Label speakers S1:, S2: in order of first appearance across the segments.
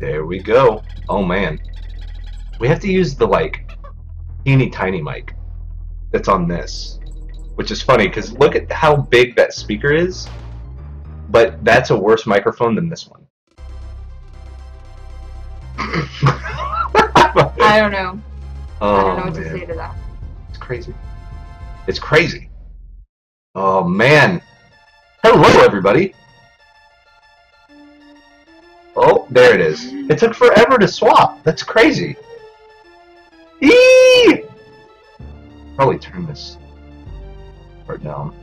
S1: There we go. Oh man. We have to use the like teeny tiny mic that's on this. Which is funny because look at how big that speaker is. But that's a worse microphone than this one.
S2: I don't know.
S1: Oh,
S2: I don't know what
S1: man.
S2: to say to that.
S1: It's crazy. It's crazy. Oh man. Hello everybody. Oh, there it is. It took forever to swap. That's crazy. Eee! Probably turn this part down.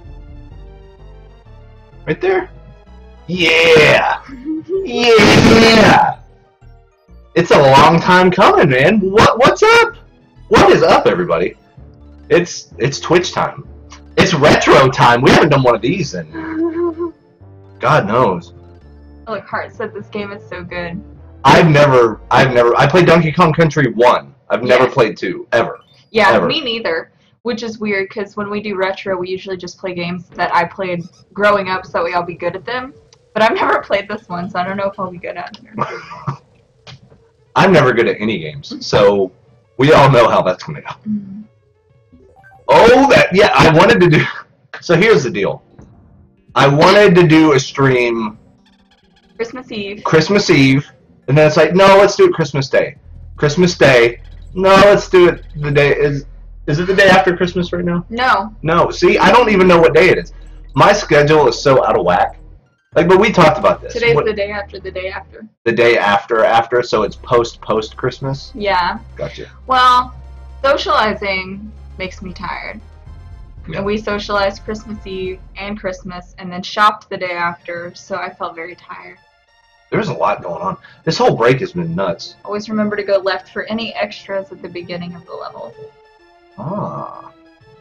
S1: Right there. Yeah. Yeah. It's a long time coming, man. What's up? What is up, everybody? It's Twitch time. It's retro time. We haven't done one of these in God knows.
S2: Oh, look, Hart said this game is so good.
S1: I played Donkey Kong Country 1. I've never played 2 ever.
S2: Yeah,
S1: Ever.
S2: me neither. Which is weird because when we do retro, we usually just play games that I played growing up, so that way I'll be good at them. But I've never played this one, so I don't know if I'll be good at it.
S1: I'm never good at any games, so we all know how that's gonna go.
S2: Mm.
S1: Oh, I wanted to do. So here's the deal. I wanted to do a stream
S2: Christmas
S1: Eve, and then it's like, no, let's do it Christmas Day. Christmas Day. No, let's do it the day is it the day after Christmas right now?
S2: No.
S1: No. See, I don't even know what day it is. My schedule is so out of whack. Like, but we talked about this.
S2: Today's the day after the day after.
S1: The day after, so it's post Christmas.
S2: Yeah.
S1: Gotcha.
S2: Well, socializing makes me tired.
S1: Yeah.
S2: And we socialized Christmas Eve and Christmas, and then shopped the day after, so I felt very tired.
S1: There's a lot going on. This whole break has been nuts.
S2: Always remember to go left for any extras at the beginning of the level.
S1: Ah.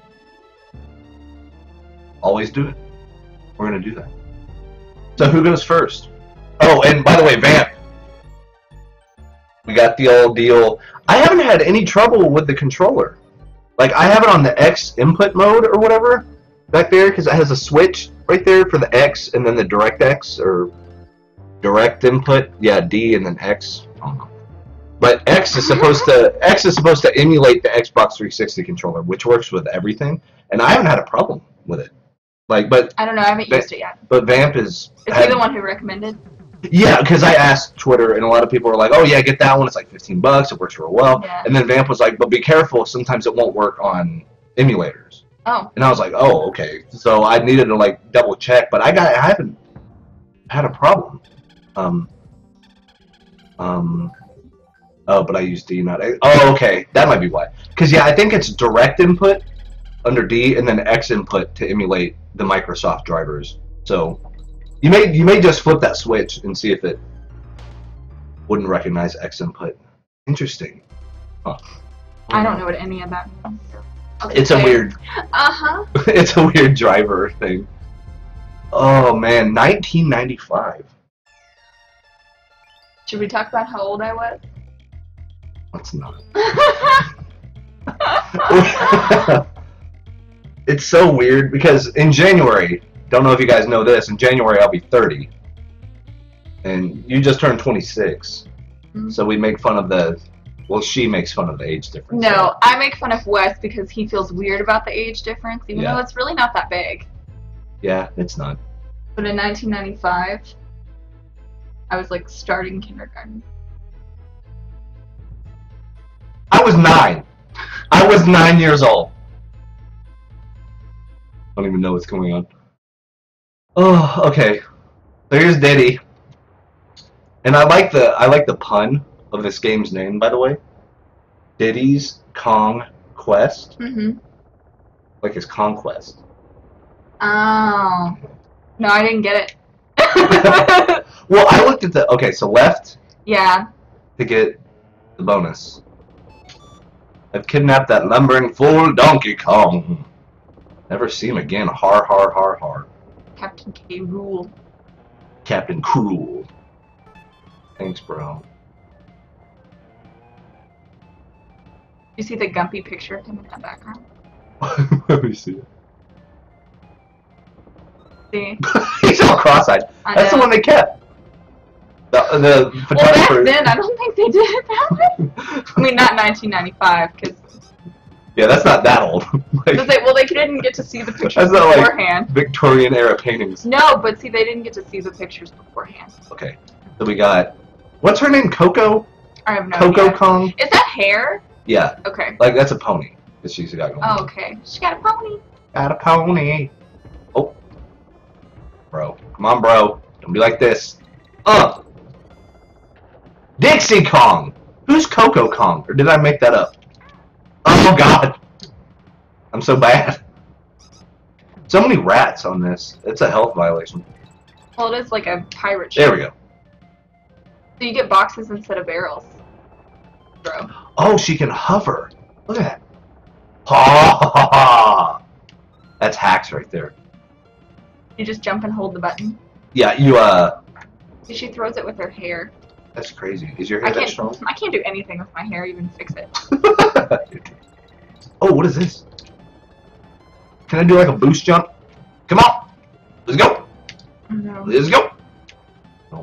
S1: Always do it. We're gonna do that. So who goes first? Oh, and by the way, Vamp. We got the old deal. I haven't had any trouble with the controller. Like, I have it on the X input mode or whatever back there because it has a switch right there for the X and then the DirectX or direct input. Yeah, D and then X. I don't know. But X is supposed to emulate the Xbox 360 controller, which works with everything, and I haven't had a problem with it. Like, but
S2: I don't know, I haven't used it yet.
S1: But Vamp is.
S2: Is he the one who recommended?
S1: Yeah, because I asked Twitter, and a lot of people were like, "Oh yeah, get that one. It's like $15. It works real well."
S2: Yeah.
S1: And then Vamp was like, "But be careful. Sometimes it won't work on emulators."
S2: Oh.
S1: And I was like, "Oh, okay." So I needed to like double check, but I haven't had a problem. Oh, but I use D, not A. Oh, okay. That might be why. Because, yeah, I think it's direct input under D and then X input to emulate the Microsoft drivers. So you may just flip that switch and see if it wouldn't recognize X input. Interesting. Huh.
S2: I don't know what any of that means.
S1: It's a weird...
S2: Uh-huh.
S1: It's a weird driver thing. Oh, man. 1995.
S2: Should we talk about how old I was?
S1: Let's not. It's so weird because in January, don't know if you guys know this, in January I'll be 30. And you just turned 26. Mm-hmm. So we make fun of she makes fun of the age difference.
S2: No, I make fun of Wes because he feels weird about the age difference, even though it's really not that big.
S1: Yeah, it's not.
S2: But in 1995, I was like starting kindergarten.
S1: I was 9. I was 9 years old. I don't even know what's going on. Oh, okay. So here's Diddy. And I like the pun of this game's name, by the way. Diddy's Kong Quest.
S2: Mm-hmm.
S1: Like his conquest.
S2: Oh. No, I didn't get it.
S1: Well, I looked at okay, so left.
S2: Yeah.
S1: To get the bonus. I've kidnapped that lumbering fool Donkey Kong. Never see him again. Har, har, har, har.
S2: Captain K. Rule.
S1: Captain Cruel. Thanks, bro.
S2: You see the Gumpy picture of him in that background?
S1: Let me see it.
S2: See?
S1: He's all cross-eyed. That's the one they kept. The
S2: Well,
S1: photographer.
S2: back then, I don't think they did it that way. I mean, not 1995, because
S1: Yeah, that's not that old. Like,
S2: they didn't get to see the pictures
S1: that's not
S2: beforehand.
S1: like Victorian era paintings.
S2: No, but see, they didn't get to see the pictures beforehand.
S1: Okay, so we got, what's her name? Coco?
S2: I have no
S1: Coco
S2: idea.
S1: Kong?
S2: Is that hair?
S1: Yeah,
S2: Okay.
S1: like that's a pony that she's got going.
S2: Oh, okay. She got a pony.
S1: Got a pony. Oh, bro, come on, bro. Don't be like this. Dixie Kong. Who's Coco Kong? Or did I make that up? Oh God, I'm so bad. So many rats on this. It's a health violation.
S2: Well, it is like a pirate ship.
S1: There we go.
S2: So you get boxes instead of barrels, bro.
S1: Oh, she can hover. Look at that. Ha ha ha. That's hacks right there.
S2: You just jump and hold the button.
S1: Yeah, you
S2: She throws it with her hair.
S1: That's crazy. Is your hair that strong?
S2: I can't do anything with my hair, even fix it.
S1: Oh, what is this? Can I do like a boost jump? Come on. Let's go.
S2: No.
S1: Let's go. No.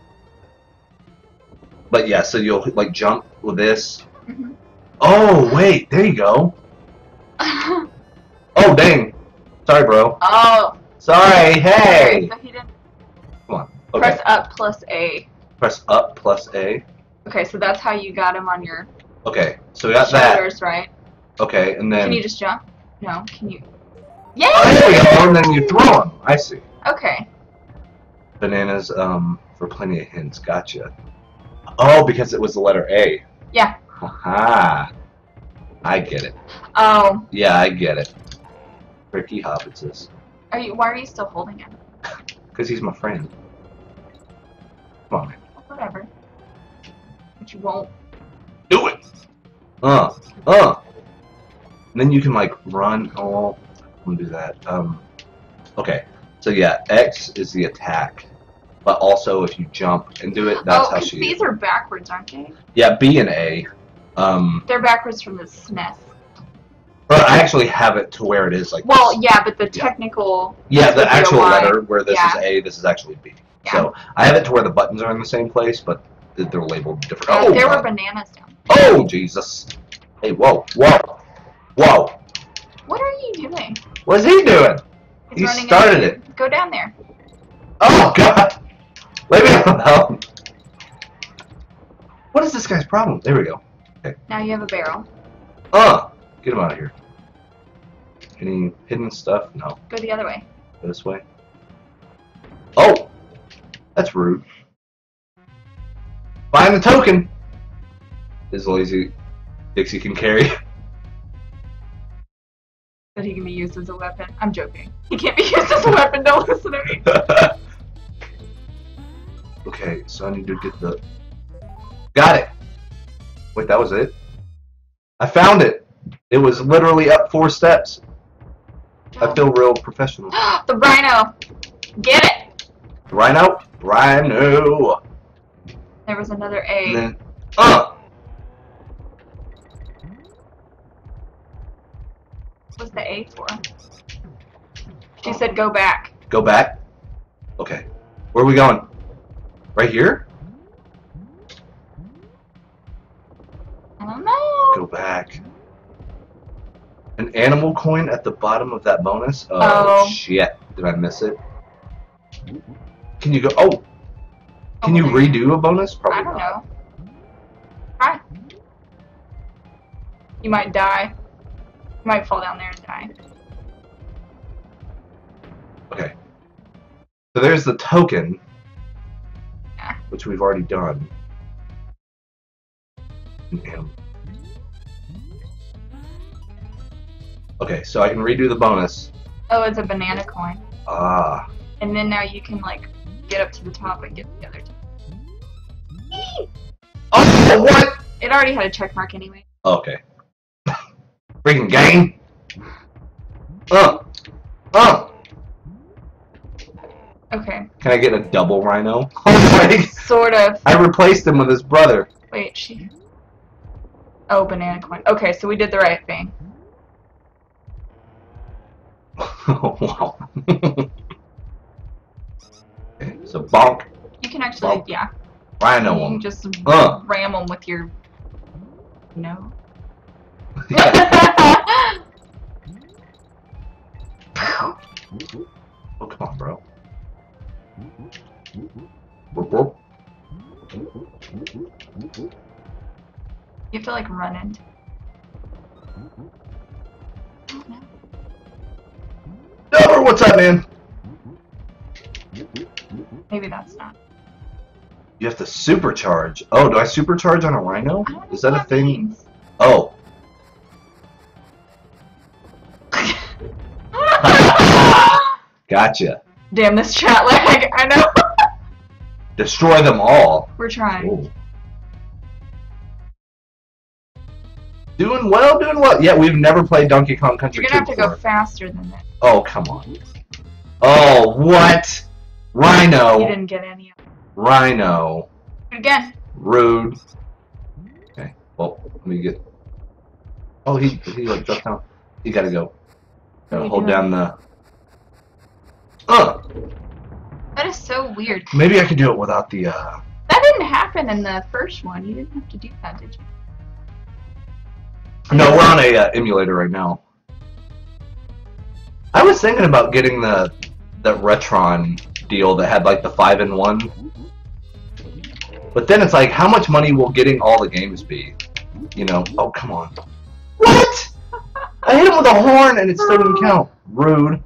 S1: But yeah, so you'll like jump with this.
S2: Mm-hmm.
S1: Oh, wait. There you go. Oh, dang. Sorry, bro.
S2: Oh.
S1: Sorry. Hey.
S2: So he didn't.
S1: Come on. Okay.
S2: Press up plus A.
S1: Press up plus A.
S2: Okay, so that's how you got him on your
S1: Okay, so we got that.
S2: shoulders, right?
S1: Okay, and then.
S2: Can you just jump? No. Can you? Yay!
S1: Oh, there we go. And then you throw them. I see.
S2: Okay.
S1: Bananas. For plenty of hints. Gotcha. Oh, because it was the letter A.
S2: Yeah.
S1: Haha. I get it.
S2: Oh.
S1: Yeah, I get it. Ricky Hobbitses.
S2: Why are you still holding him?
S1: Because he's my friend. Come on, man.
S2: Whatever. But you won't.
S1: Do it! And then you can, like, run. Oh, I'm gonna do that. Okay. So, yeah, X is the attack. But also, if you jump and do it, that's how she...
S2: these are backwards, aren't they?
S1: Yeah, B and A.
S2: They're backwards from the SNES.
S1: But I actually have it to where it is, like...
S2: Well,
S1: this.
S2: yeah, but the technical...
S1: Yeah, the
S2: would be a
S1: actual
S2: Y.
S1: letter, where this is A, this is actually B.
S2: Yeah.
S1: So, I have it to where the buttons are in the same place, but they're labeled different.
S2: Oh, there were
S1: God.
S2: bananas down.
S1: Oh, Jesus. Hey, whoa, whoa, whoa.
S2: What are you doing?
S1: What's he doing?
S2: He's
S1: He
S2: running
S1: started
S2: into
S1: it.
S2: you. Go down there.
S1: Oh, God. Leave me alone. What is this guy's problem? There we go. Okay.
S2: Now you have a barrel.
S1: Get him out of here. Any hidden stuff? No.
S2: Go the other way.
S1: Go this way. Oh! That's rude. Find the token! As lazy Dixie can carry.
S2: That he can be used as a weapon. I'm joking. He can't be used as a weapon, don't listen to me.
S1: Okay, so I need to get the... Got it! Wait, that was it? I found it! It was literally up 4 steps. I feel real professional.
S2: The rhino! Get it!
S1: Rhino? Rhino!
S2: There was another A.
S1: And then,
S2: What's the A for? She said go back.
S1: Go back? Okay. Where are we going? Right here?
S2: I don't know.
S1: Go back. An animal coin at the bottom of that bonus?
S2: Oh.
S1: Shit. Did I miss it? Can you go... Oh! Can
S2: Oh,
S1: you
S2: there.
S1: redo a bonus? Probably
S2: I don't
S1: not.
S2: know. Try. You might die. You might fall down there and die.
S1: Okay. So there's the token,
S2: Yeah.
S1: which we've already done. An animal. Okay, so I can redo the bonus.
S2: Oh, it's a banana coin.
S1: Ah.
S2: And then now you can, like, get up to the top and get the other two.
S1: Oh, what?
S2: It already had a check mark anyway.
S1: Okay. Freaking game.
S2: Okay.
S1: Can I get a double rhino? Oh my.
S2: Sort of.
S1: I replaced him with his brother.
S2: Wait, Oh, banana coin. Okay, so we did the right thing.
S1: Oh, wow. Okay, so bonk.
S2: You can actually,
S1: Bonk.
S2: yeah.
S1: Rhino
S2: You
S1: them.
S2: can just
S1: Uh.
S2: ram them with your... No.
S1: Yeah. Oh, come on, bro. Whoop, whoop.
S2: You have to like run into.
S1: No, what's up, man?
S2: Maybe that's not.
S1: You have to supercharge. Oh, do I supercharge on a Rhino?
S2: I don't know
S1: Is that
S2: what
S1: a thing?
S2: means.
S1: Oh. Gotcha.
S2: Damn this chat lag. I know.
S1: Destroy them all.
S2: We're trying.
S1: Ooh. Doing well, doing well. Yeah, we've never played Donkey Kong Country
S2: You're
S1: 2
S2: gonna have to
S1: before.
S2: go faster than that.
S1: Oh, come on. Oh, what? Rhino.
S2: You didn't get any of it.
S1: Rhino.
S2: Do it again.
S1: Rude. Okay, well, let me get... Oh, he like dropped down. He gotta go. Gotta hold down the...
S2: That is so weird.
S1: Maybe I could do it without the,
S2: That didn't happen in the first one. You didn't have to do that, did you?
S1: No, we're on a emulator right now. I was thinking about getting the Retron deal that had like the 5-in-1. But then it's like, how much money will getting all the games be? You know? Oh, come on. What? I hit him with a horn and it still didn't count. Rude.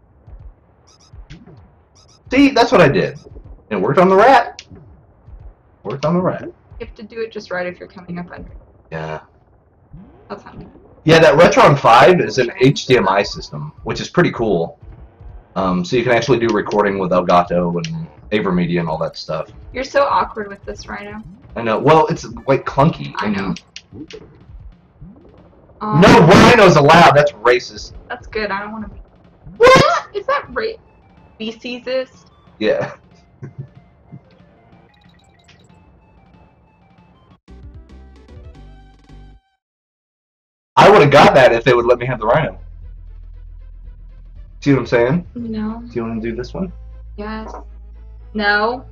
S1: See, that's what I did. It worked on the rat. Worked on the rat.
S2: You have to do it just right if you're coming up under.
S1: Yeah.
S2: That's not good.
S1: Yeah, that Retron 5 is an HDMI system, which is pretty cool. So you can actually do recording with Elgato and AverMedia and all that stuff.
S2: You're so awkward with this Rhino.
S1: I know. Well, it's like clunky.
S2: I know.
S1: No rhinos allowed. That's racist.
S2: That's good. I don't want to be.
S1: What?
S2: Is that speciesist?
S1: Yeah. I would have got that if they would let me have the rhino. See what I'm saying?
S2: No.
S1: Do you want to do this one?
S2: Yes. No.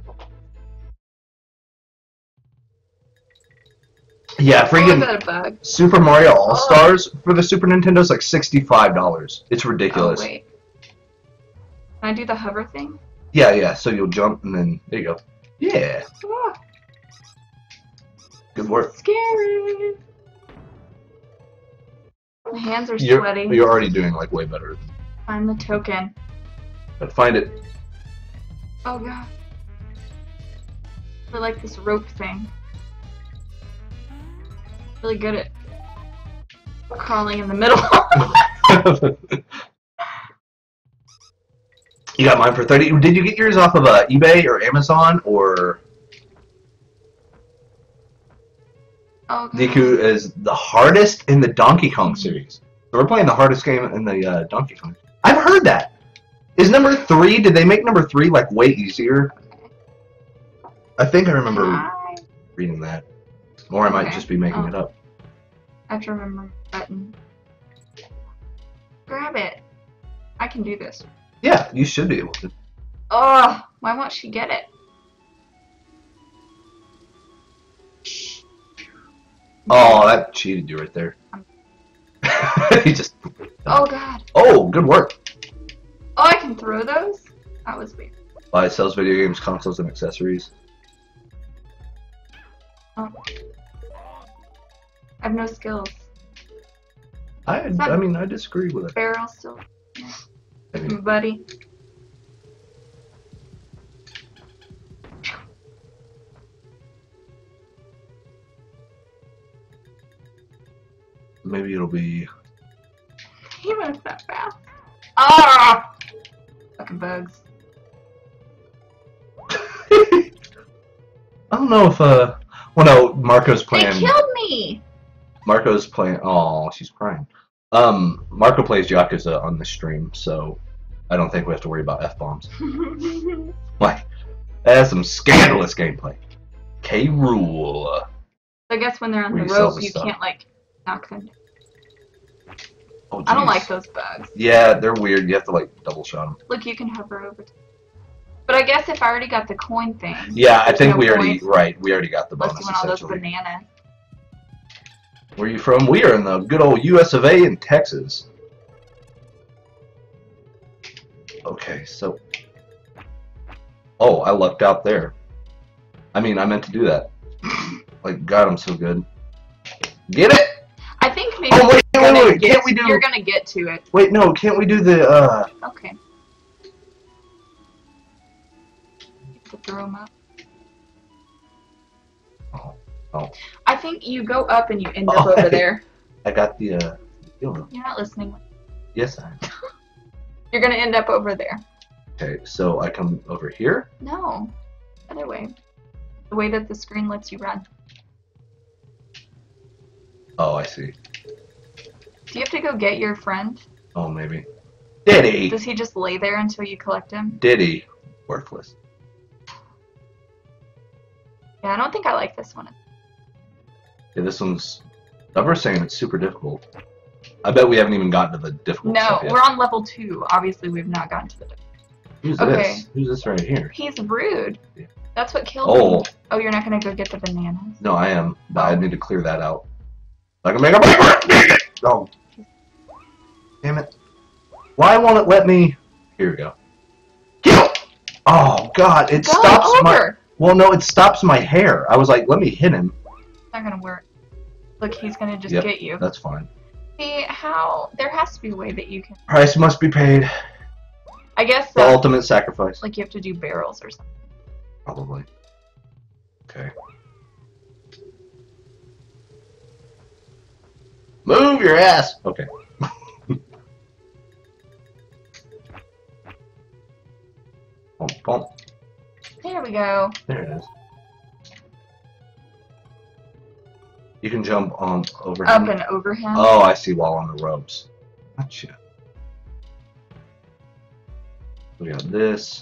S1: Yeah,
S2: Oh, is
S1: freaking
S2: that a bug?
S1: Super Mario All Stars for the Super Nintendo is like $65. It's ridiculous.
S2: Oh, wait. Can I do the hover thing?
S1: Yeah. So you'll jump and then there you go. Yeah.
S2: Ah,
S1: Good work.
S2: scary. My hands are
S1: You're
S2: sweaty.
S1: already doing like way better.
S2: Find the token.
S1: But find it.
S2: Oh god. I like this rope thing. Really good at crawling in the middle.
S1: You got mine for 30. Did you get yours off of eBay or Amazon or?
S2: Oh god.
S1: Deku is the hardest in the Donkey Kong series. So we're playing the hardest game in the Donkey Kong. I've heard that. Is number 3? Did they make number 3 like way easier? I think I remember reading that, or I might just be making it up.
S2: I have to remember the button. Grab it. I can do this.
S1: Yeah, you should be able to.
S2: Oh, why won't she get it?
S1: Oh, that cheated you right there. He just.
S2: Oh god.
S1: Oh, good work.
S2: Oh, I can throw those? That was weird.
S1: Buy, sells video games, consoles, and accessories.
S2: Oh. I have no skills.
S1: I mean, I disagree with it.
S2: Barrel still.
S1: Maybe.
S2: Buddy.
S1: Maybe it'll be.
S2: He went that fast. Ah! Fucking bugs.
S1: I don't know if well, no, Marco's playing.
S2: They killed me!
S1: Marco's playing. Oh, she's crying. Marco plays Yakuza on the stream, so I don't think we have to worry about F-bombs. Like, that's some scandalous gameplay. K-Rule.
S2: I guess when they're on the
S1: Resell
S2: rope,
S1: the
S2: you
S1: stuff.
S2: can't, like, knock them down.
S1: Oh,
S2: I don't
S1: jeez.
S2: like those bugs.
S1: Yeah, they're weird. You have to, like, double shot them.
S2: Look, you can hover over. But I guess if I already got the coin thing.
S1: Yeah, I think
S2: no
S1: we already
S2: point.
S1: we already got the
S2: Unless
S1: bonus
S2: you want all those
S1: essentially.
S2: bananas.
S1: Where are you from? We are in the good old US of A in Texas. Okay, so oh, I lucked out there. I mean, I meant to do that. Like, God, I'm so good. Get it?
S2: I think maybe
S1: Oh wait, can't we do?
S2: You're gonna get to it.
S1: Wait, no, can't we do the?
S2: Okay. To throw them up.
S1: Oh.
S2: I think you go up and you end up over there.
S1: I got the deal.
S2: You're not listening.
S1: Yes, I am.
S2: You're gonna end up over there.
S1: Okay, so I come over here.
S2: No, other way. The way that the screen lets you run.
S1: Oh, I see.
S2: Do you have to go get your friend?
S1: Oh, maybe. Diddy.
S2: Does he just lay there until you collect him?
S1: Diddy. Worthless.
S2: Yeah, I don't think I like this one.
S1: Yeah, this one's. I've saying it's super difficult. I bet we haven't even gotten to the difficult
S2: No,
S1: stuff yet.
S2: we're on level 2. Obviously, we've not gotten to the difficult.
S1: Who's
S2: Okay.
S1: this? Who's this right here?
S2: He's rude.
S1: Yeah.
S2: That's what killed
S1: Oh.
S2: me. Oh, you're not gonna go get the bananas?
S1: No, I am. But I need to clear that out. I can make a break. Dang it! Oh. Damn it. Why won't it let me? Here we go. Kill! Oh, God. It
S2: Go
S1: stops
S2: over.
S1: my. Well, no, it stops my hair. I was like, let me hit him.
S2: It's not gonna work. Look, he's gonna just
S1: Yep,
S2: get you.
S1: That's fine.
S2: See, how? There has to be a way that you can.
S1: Price must be paid.
S2: I guess
S1: The ultimate sacrifice.
S2: like you have to do barrels or something.
S1: Probably. Okay. Move your ass! Okay. Bump, bump.
S2: There we go.
S1: There it is. You can jump on over
S2: Up
S1: him.
S2: and over him.
S1: Oh, I see, while on the ropes. Gotcha. We got this.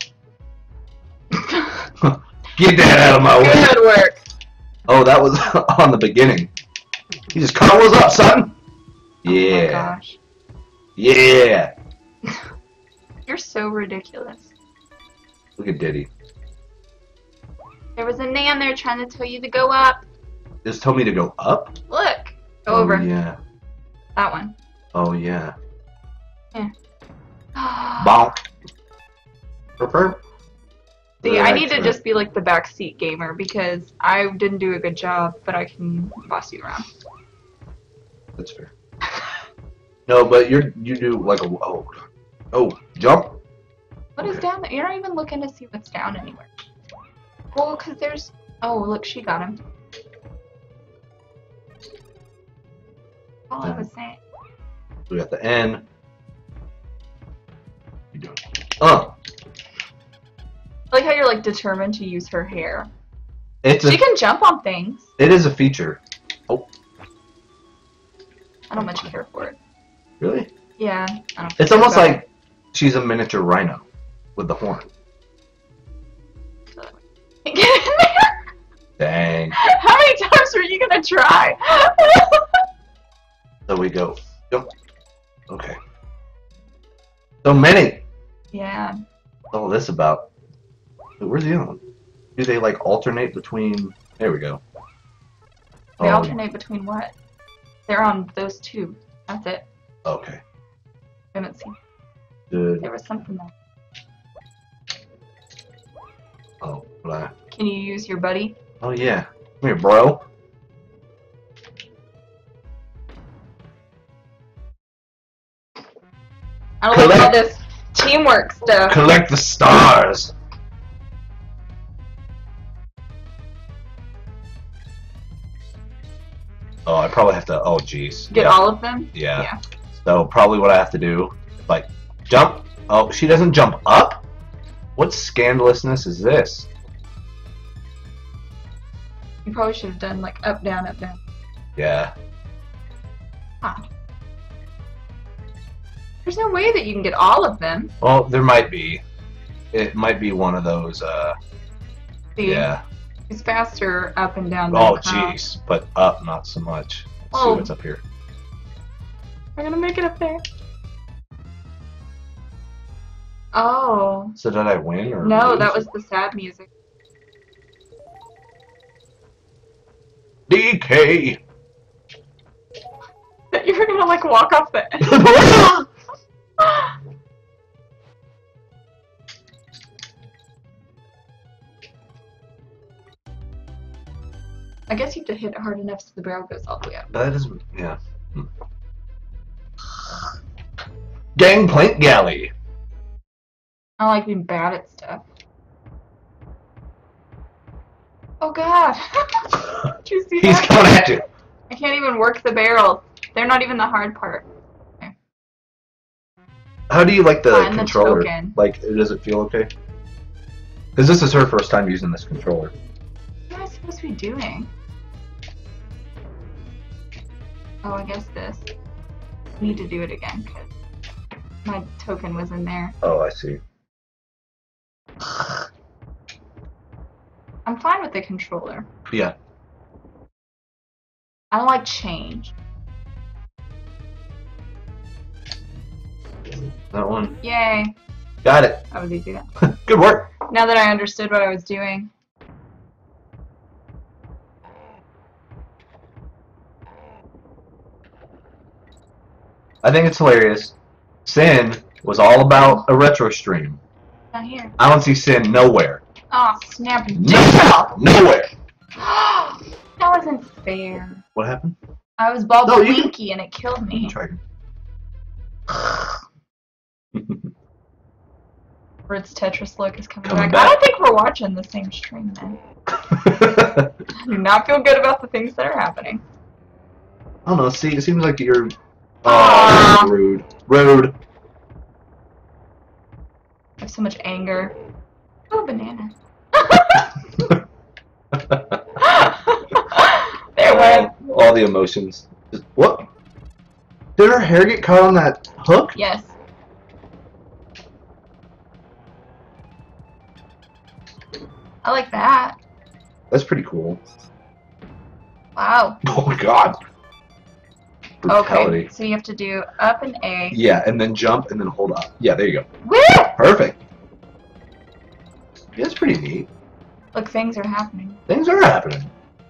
S1: Get that out of my way.
S2: Good work.
S1: Oh, that was on the beginning. You just cartwheels up, son.
S2: Oh my
S1: Yeah.
S2: gosh.
S1: Yeah.
S2: You're so ridiculous.
S1: Look at Diddy.
S2: There was a nan there trying to tell you to go up.
S1: Just told me to go up?
S2: Look. Go
S1: Oh,
S2: over.
S1: yeah.
S2: That one.
S1: Oh, yeah.
S2: Bonk.
S1: Bonk. Prefer?
S2: See, I need to just be like the backseat gamer because I didn't do a good job, but I can boss you around.
S1: That's fair. No, but you do like a jump.
S2: What is
S1: Okay.
S2: down there? You're not even looking to see what's down anywhere. Well, because there's... Oh, look, she got him. All I was saying.
S1: We got the N. You doing?
S2: I like how you're like determined to use her hair.
S1: It's
S2: She can jump on things.
S1: It is a feature. Oh,
S2: I don't much care for it.
S1: really?
S2: Yeah, I don't.
S1: It's
S2: care
S1: almost
S2: about
S1: like she's a miniature rhino with the horn.
S2: it. Get in there.
S1: Dang.
S2: How many times are you gonna try?
S1: So we go. Jump. Okay. So many.
S2: Yeah.
S1: What's all this about? Wait, where's the other one? Do they like alternate between? There we go.
S2: They
S1: Oh,
S2: alternate between what? They're on those two. That's it.
S1: Okay.
S2: I haven't seen.
S1: Good.
S2: There was something there.
S1: Oh, but
S2: Can you use your buddy?
S1: oh yeah. Come here, bro.
S2: I don't like all this teamwork stuff.
S1: Collect the stars. Oh, I probably have to. Oh, jeez.
S2: Get all of them?
S1: Yeah.
S2: Yeah.
S1: So probably what I have to do, like, jump. Oh, she doesn't jump up? What scandalousness is this?
S2: You probably should have done like up, down, up, down.
S1: Yeah.
S2: Ah. There's no way that you can get all of them.
S1: Well, there might be. It might be one of those,
S2: See,
S1: yeah.
S2: it's faster up and down than
S1: Oh,
S2: the cloud.
S1: jeez. But up, not so much. Let's see
S2: Oh.
S1: what's up here.
S2: We're gonna make it up there. Oh.
S1: So did I win or
S2: No,
S1: lose?
S2: that was the sad music.
S1: DK.
S2: That you were gonna like walk off the edge. I guess you have to hit it hard enough so the barrel goes all the way up.
S1: That is, yeah. Gangplank Galley.
S2: I don't like being bad at stuff. Oh god! Did you see
S1: He's
S2: that?
S1: coming at you.
S2: I can't even work the barrels. They're not even the hard part. Okay.
S1: How do you like the
S2: Find the
S1: controller?
S2: token.
S1: Like, does it feel okay? Because this is her first time using this controller.
S2: What am I supposed to be doing? Oh, I guess this. I need to do it again because my token was in there.
S1: Oh, I see.
S2: I'm fine with the controller.
S1: Yeah.
S2: I don't like change.
S1: That one.
S2: Yay.
S1: Got it.
S2: That was easy.
S1: Good work.
S2: Now that I understood what I was doing.
S1: I think it's hilarious. Sin was all about a retro stream.
S2: Not here.
S1: I don't see Sin nowhere.
S2: Oh, snap.
S1: Nowhere.
S2: That wasn't fair.
S1: What happened?
S2: I was bald
S1: No, you can-
S2: winky and it killed me.
S1: Try
S2: Britt's Tetris look is coming
S1: Coming
S2: back.
S1: back.
S2: I don't think we're watching the same stream then. I do not feel good about the things that are happening.
S1: I don't know. See, it seems like you're.
S2: Aw.
S1: Oh, rude. Rude.
S2: I have so much anger. Oh, banana. There went.
S1: All the emotions. Just, what? Did her hair get caught on that hook?
S2: Yes. I like that.
S1: That's pretty cool.
S2: Wow.
S1: Oh my god. Brutality.
S2: Okay, so you have to do up and A.
S1: Yeah, and then jump and then hold up. Yeah, there you go.
S2: Woo!
S1: Perfect. Yeah, that's pretty neat.
S2: Look, things are happening.
S1: Things are happening.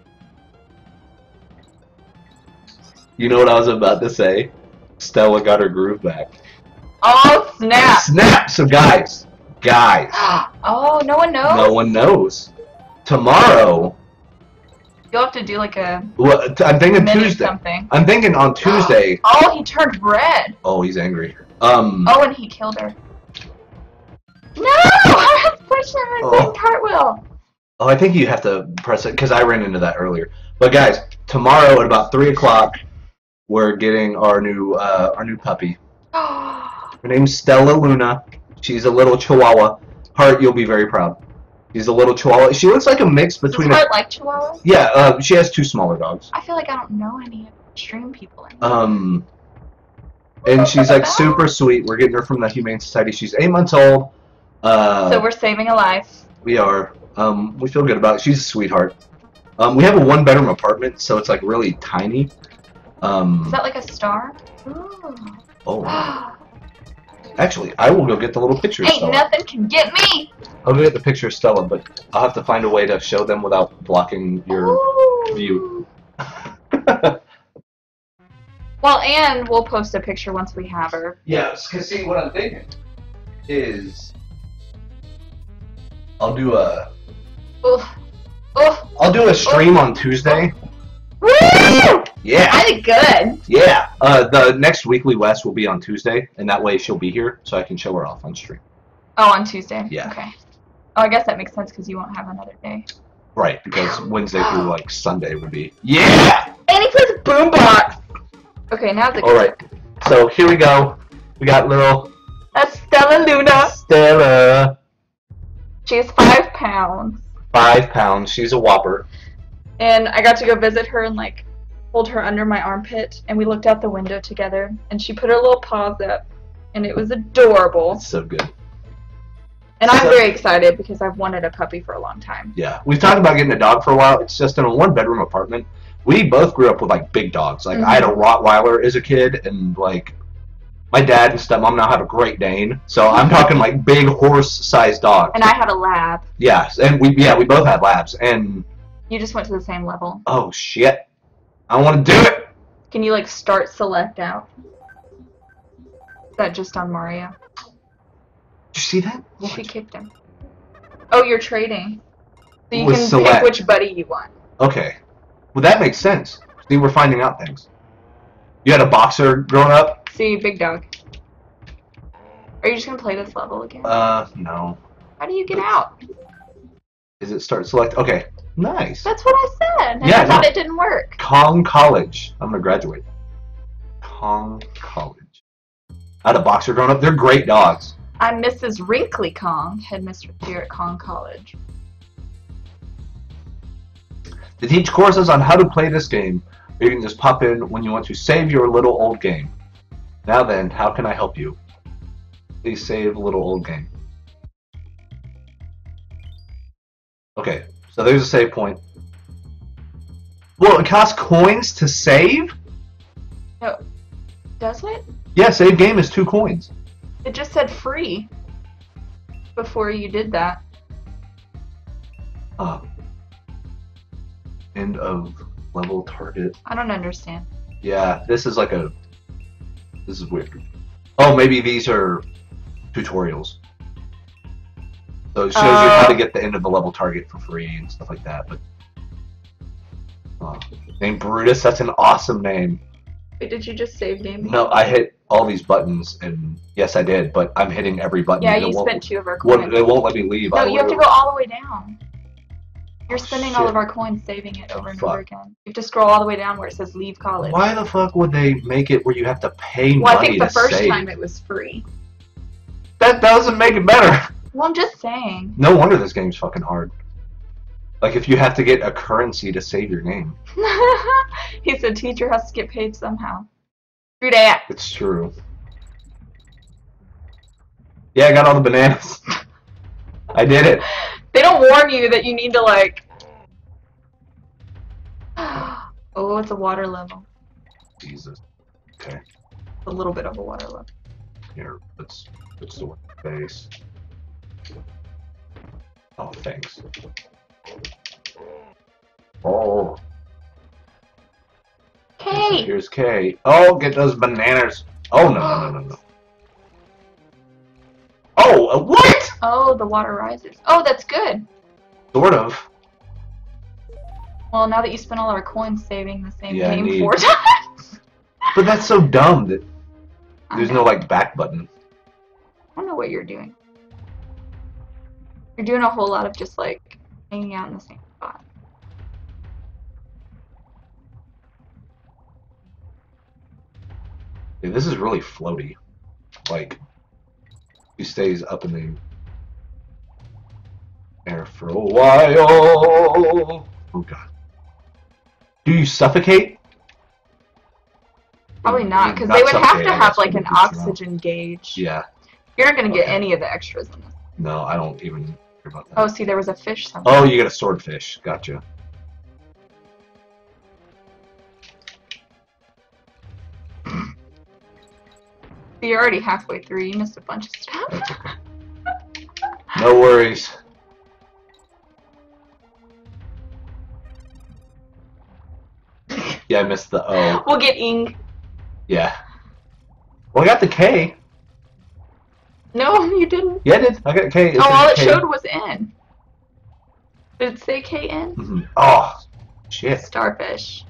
S1: You know what I was about to say? Stella got her groove back.
S2: Oh, snap!
S1: Snap! So guys,
S2: Oh, no one knows?
S1: no one knows. Tomorrow,
S2: You'll have to do like a
S1: well, I'm thinking
S2: mini
S1: Tuesday.
S2: something.
S1: I'm thinking on Tuesday.
S2: Oh, he turned red.
S1: Oh, he's angry.
S2: Oh, and he killed her. No! I was pushing him and
S1: Oh.
S2: cartwheel.
S1: Oh, I think you have to press it because I ran into that earlier. But guys, tomorrow at about 3 o'clock, we're getting our new puppy. Her name's Stella Luna. She's a little Chihuahua. Heart, you'll be very proud. She's a little Chihuahua. She looks like a mix
S2: Does
S1: between.
S2: Heart like Chihuahuas?
S1: Yeah, she has 2 smaller dogs.
S2: I feel like I don't know any stream people anymore.
S1: And she's like super sweet. We're getting her from the Humane Society. She's 8 months old.
S2: So we're saving a life.
S1: We are. We feel good about it. She's a sweetheart. We have a 1-bedroom apartment, so it's like really tiny.
S2: Is that like a star? Ooh.
S1: Oh. Actually, I will go get the little picture of
S2: Ain't
S1: Stella.
S2: nothing can get me.
S1: I'll go get the picture of Stella, but I'll have to find a way to show them without blocking your
S2: Ooh.
S1: view.
S2: Well, and we'll post a picture once we have her.
S1: Yeah, because see, what I'm thinking is I'll do a
S2: Oof. Oof.
S1: I'll do a stream on Tuesday.
S2: Woo!
S1: Yeah.
S2: I did good.
S1: Yeah. The next weekly Wes will be on Tuesday, and that way she'll be here, so I can show her off on stream.
S2: Oh, on Tuesday?
S1: Yeah.
S2: Okay. Oh, I guess that makes sense because you won't have another day.
S1: Right, because Wednesday through like Sunday would be. Yeah.
S2: And he plays boombox. Okay, now the.
S1: All right. So here we go. We got little
S2: That's Stella Luna.
S1: Stella.
S2: She's 5 pounds.
S1: 5 pounds. She's a whopper.
S2: And I got to go visit her and like hold her under my armpit, and we looked out the window together, and she put her little paws up, and it was adorable.
S1: It's so good.
S2: And I'm very excited because I've wanted a puppy for a long time.
S1: Yeah, we've talked about getting a dog for a while. It's just in a 1-bedroom apartment. We both grew up with like big dogs. Like I had a Rottweiler as a kid, and like My dad and stepmom now have a Great Dane, so I'm talking like big horse-sized dogs.
S2: And I had a lab.
S1: Yes, and we both had labs, and
S2: You just went to the same level.
S1: oh shit, I want to do it.
S2: Can you like start select out? Is that just on Mario?
S1: Did you see that?
S2: Well, she kicked him. Oh, you're trading. So you
S1: With
S2: can
S1: select.
S2: pick which buddy you want.
S1: Okay, well that makes sense. See, we're finding out things. You had a boxer growing up?
S2: See, big dog. Are you just gonna play this level again?
S1: No.
S2: How do you get out?
S1: Is it start select? Okay, nice.
S2: That's what I said. And
S1: Yeah,
S2: I thought
S1: no.
S2: it didn't work.
S1: Kong College. I'm gonna graduate. Kong College. I had a boxer growing up. They're great dogs.
S2: I'm Mrs. Wrinkly Kong, headmistress here at Kong College.
S1: They teach courses on how to play this game, or you can just pop in when you want to save your little old game. Now then, how can I help you? Please save little old game. Okay, so there's a save point. Well, it costs coins to save?
S2: No, does it?
S1: Yeah, save game is 2 coins.
S2: It just said free before you did that.
S1: End of level target.
S2: I don't understand.
S1: Yeah, this is like a... This is weird. Oh, maybe these are tutorials. So it shows you how to get the end of the level target for free and stuff like that. But name Brutus, that's an awesome name.
S2: Wait, did you just save game?
S1: No, I hit all these buttons, and yes, I did, but I'm hitting every button.
S2: Yeah,
S1: and
S2: you
S1: it
S2: spent 2 of our coins.
S1: It won't let me leave.
S2: No, you have to go all the way down. You're
S1: Oh,
S2: spending
S1: shit.
S2: all of our coins saving it over and
S1: Fuck.
S2: over again. You have to scroll all the way down where it says leave college.
S1: Why the fuck would they make it where you have to pay
S2: Well, I
S1: money
S2: think the
S1: to
S2: first
S1: save?
S2: time it was free.
S1: That doesn't make it better.
S2: Well, I'm just saying.
S1: No wonder this game's fucking hard. Like, if you have to get a currency to save your game.
S2: He said teacher has to get paid somehow. Screw that.
S1: It's true. Yeah, I got all the bananas. I did it.
S2: They don't warn you that you need to, like... Oh, it's a water level.
S1: Jesus. Okay.
S2: A little bit of a water level.
S1: Here, let's do it. Face. Oh, thanks. Oh.
S2: Hey!
S1: Here's K. Oh, get those bananas. Oh, no. Oh, what?
S2: Oh, the water rises. Oh, that's good.
S1: Sort of.
S2: Well, now that you spent all our coins saving the same
S1: Yeah,
S2: game
S1: neat.
S2: 4 times.
S1: But that's so dumb that there's
S2: I
S1: no,
S2: know.
S1: like, back button.
S2: I don't know what you're doing. You're doing a whole lot of just, like, hanging out in the same spot.
S1: Dude, this is really floaty. Like, he stays up in the air for a while. Oh, God. Do you suffocate?
S2: Probably not, because
S1: Not
S2: they would have
S1: suffocate,
S2: to
S1: I
S2: have,
S1: guess,
S2: like,
S1: but
S2: an
S1: it keeps you out.
S2: oxygen gauge.
S1: Yeah.
S2: You're not going to get
S1: Okay.
S2: any of the extras in this.
S1: No, I don't even care about that.
S2: Oh, see, there was a fish somewhere.
S1: Oh, you get a swordfish. Gotcha.
S2: You're already halfway through. You missed a bunch of stuff.
S1: That's okay. No worries. Yeah, I missed the O.
S2: We'll get ing.
S1: Yeah. Well, I got the K.
S2: No, you didn't.
S1: Yeah, I did. I got K.
S2: Oh, all it
S1: K.
S2: showed was N. Did it say KN?
S1: Mhm. Oh, shit.
S2: Starfish.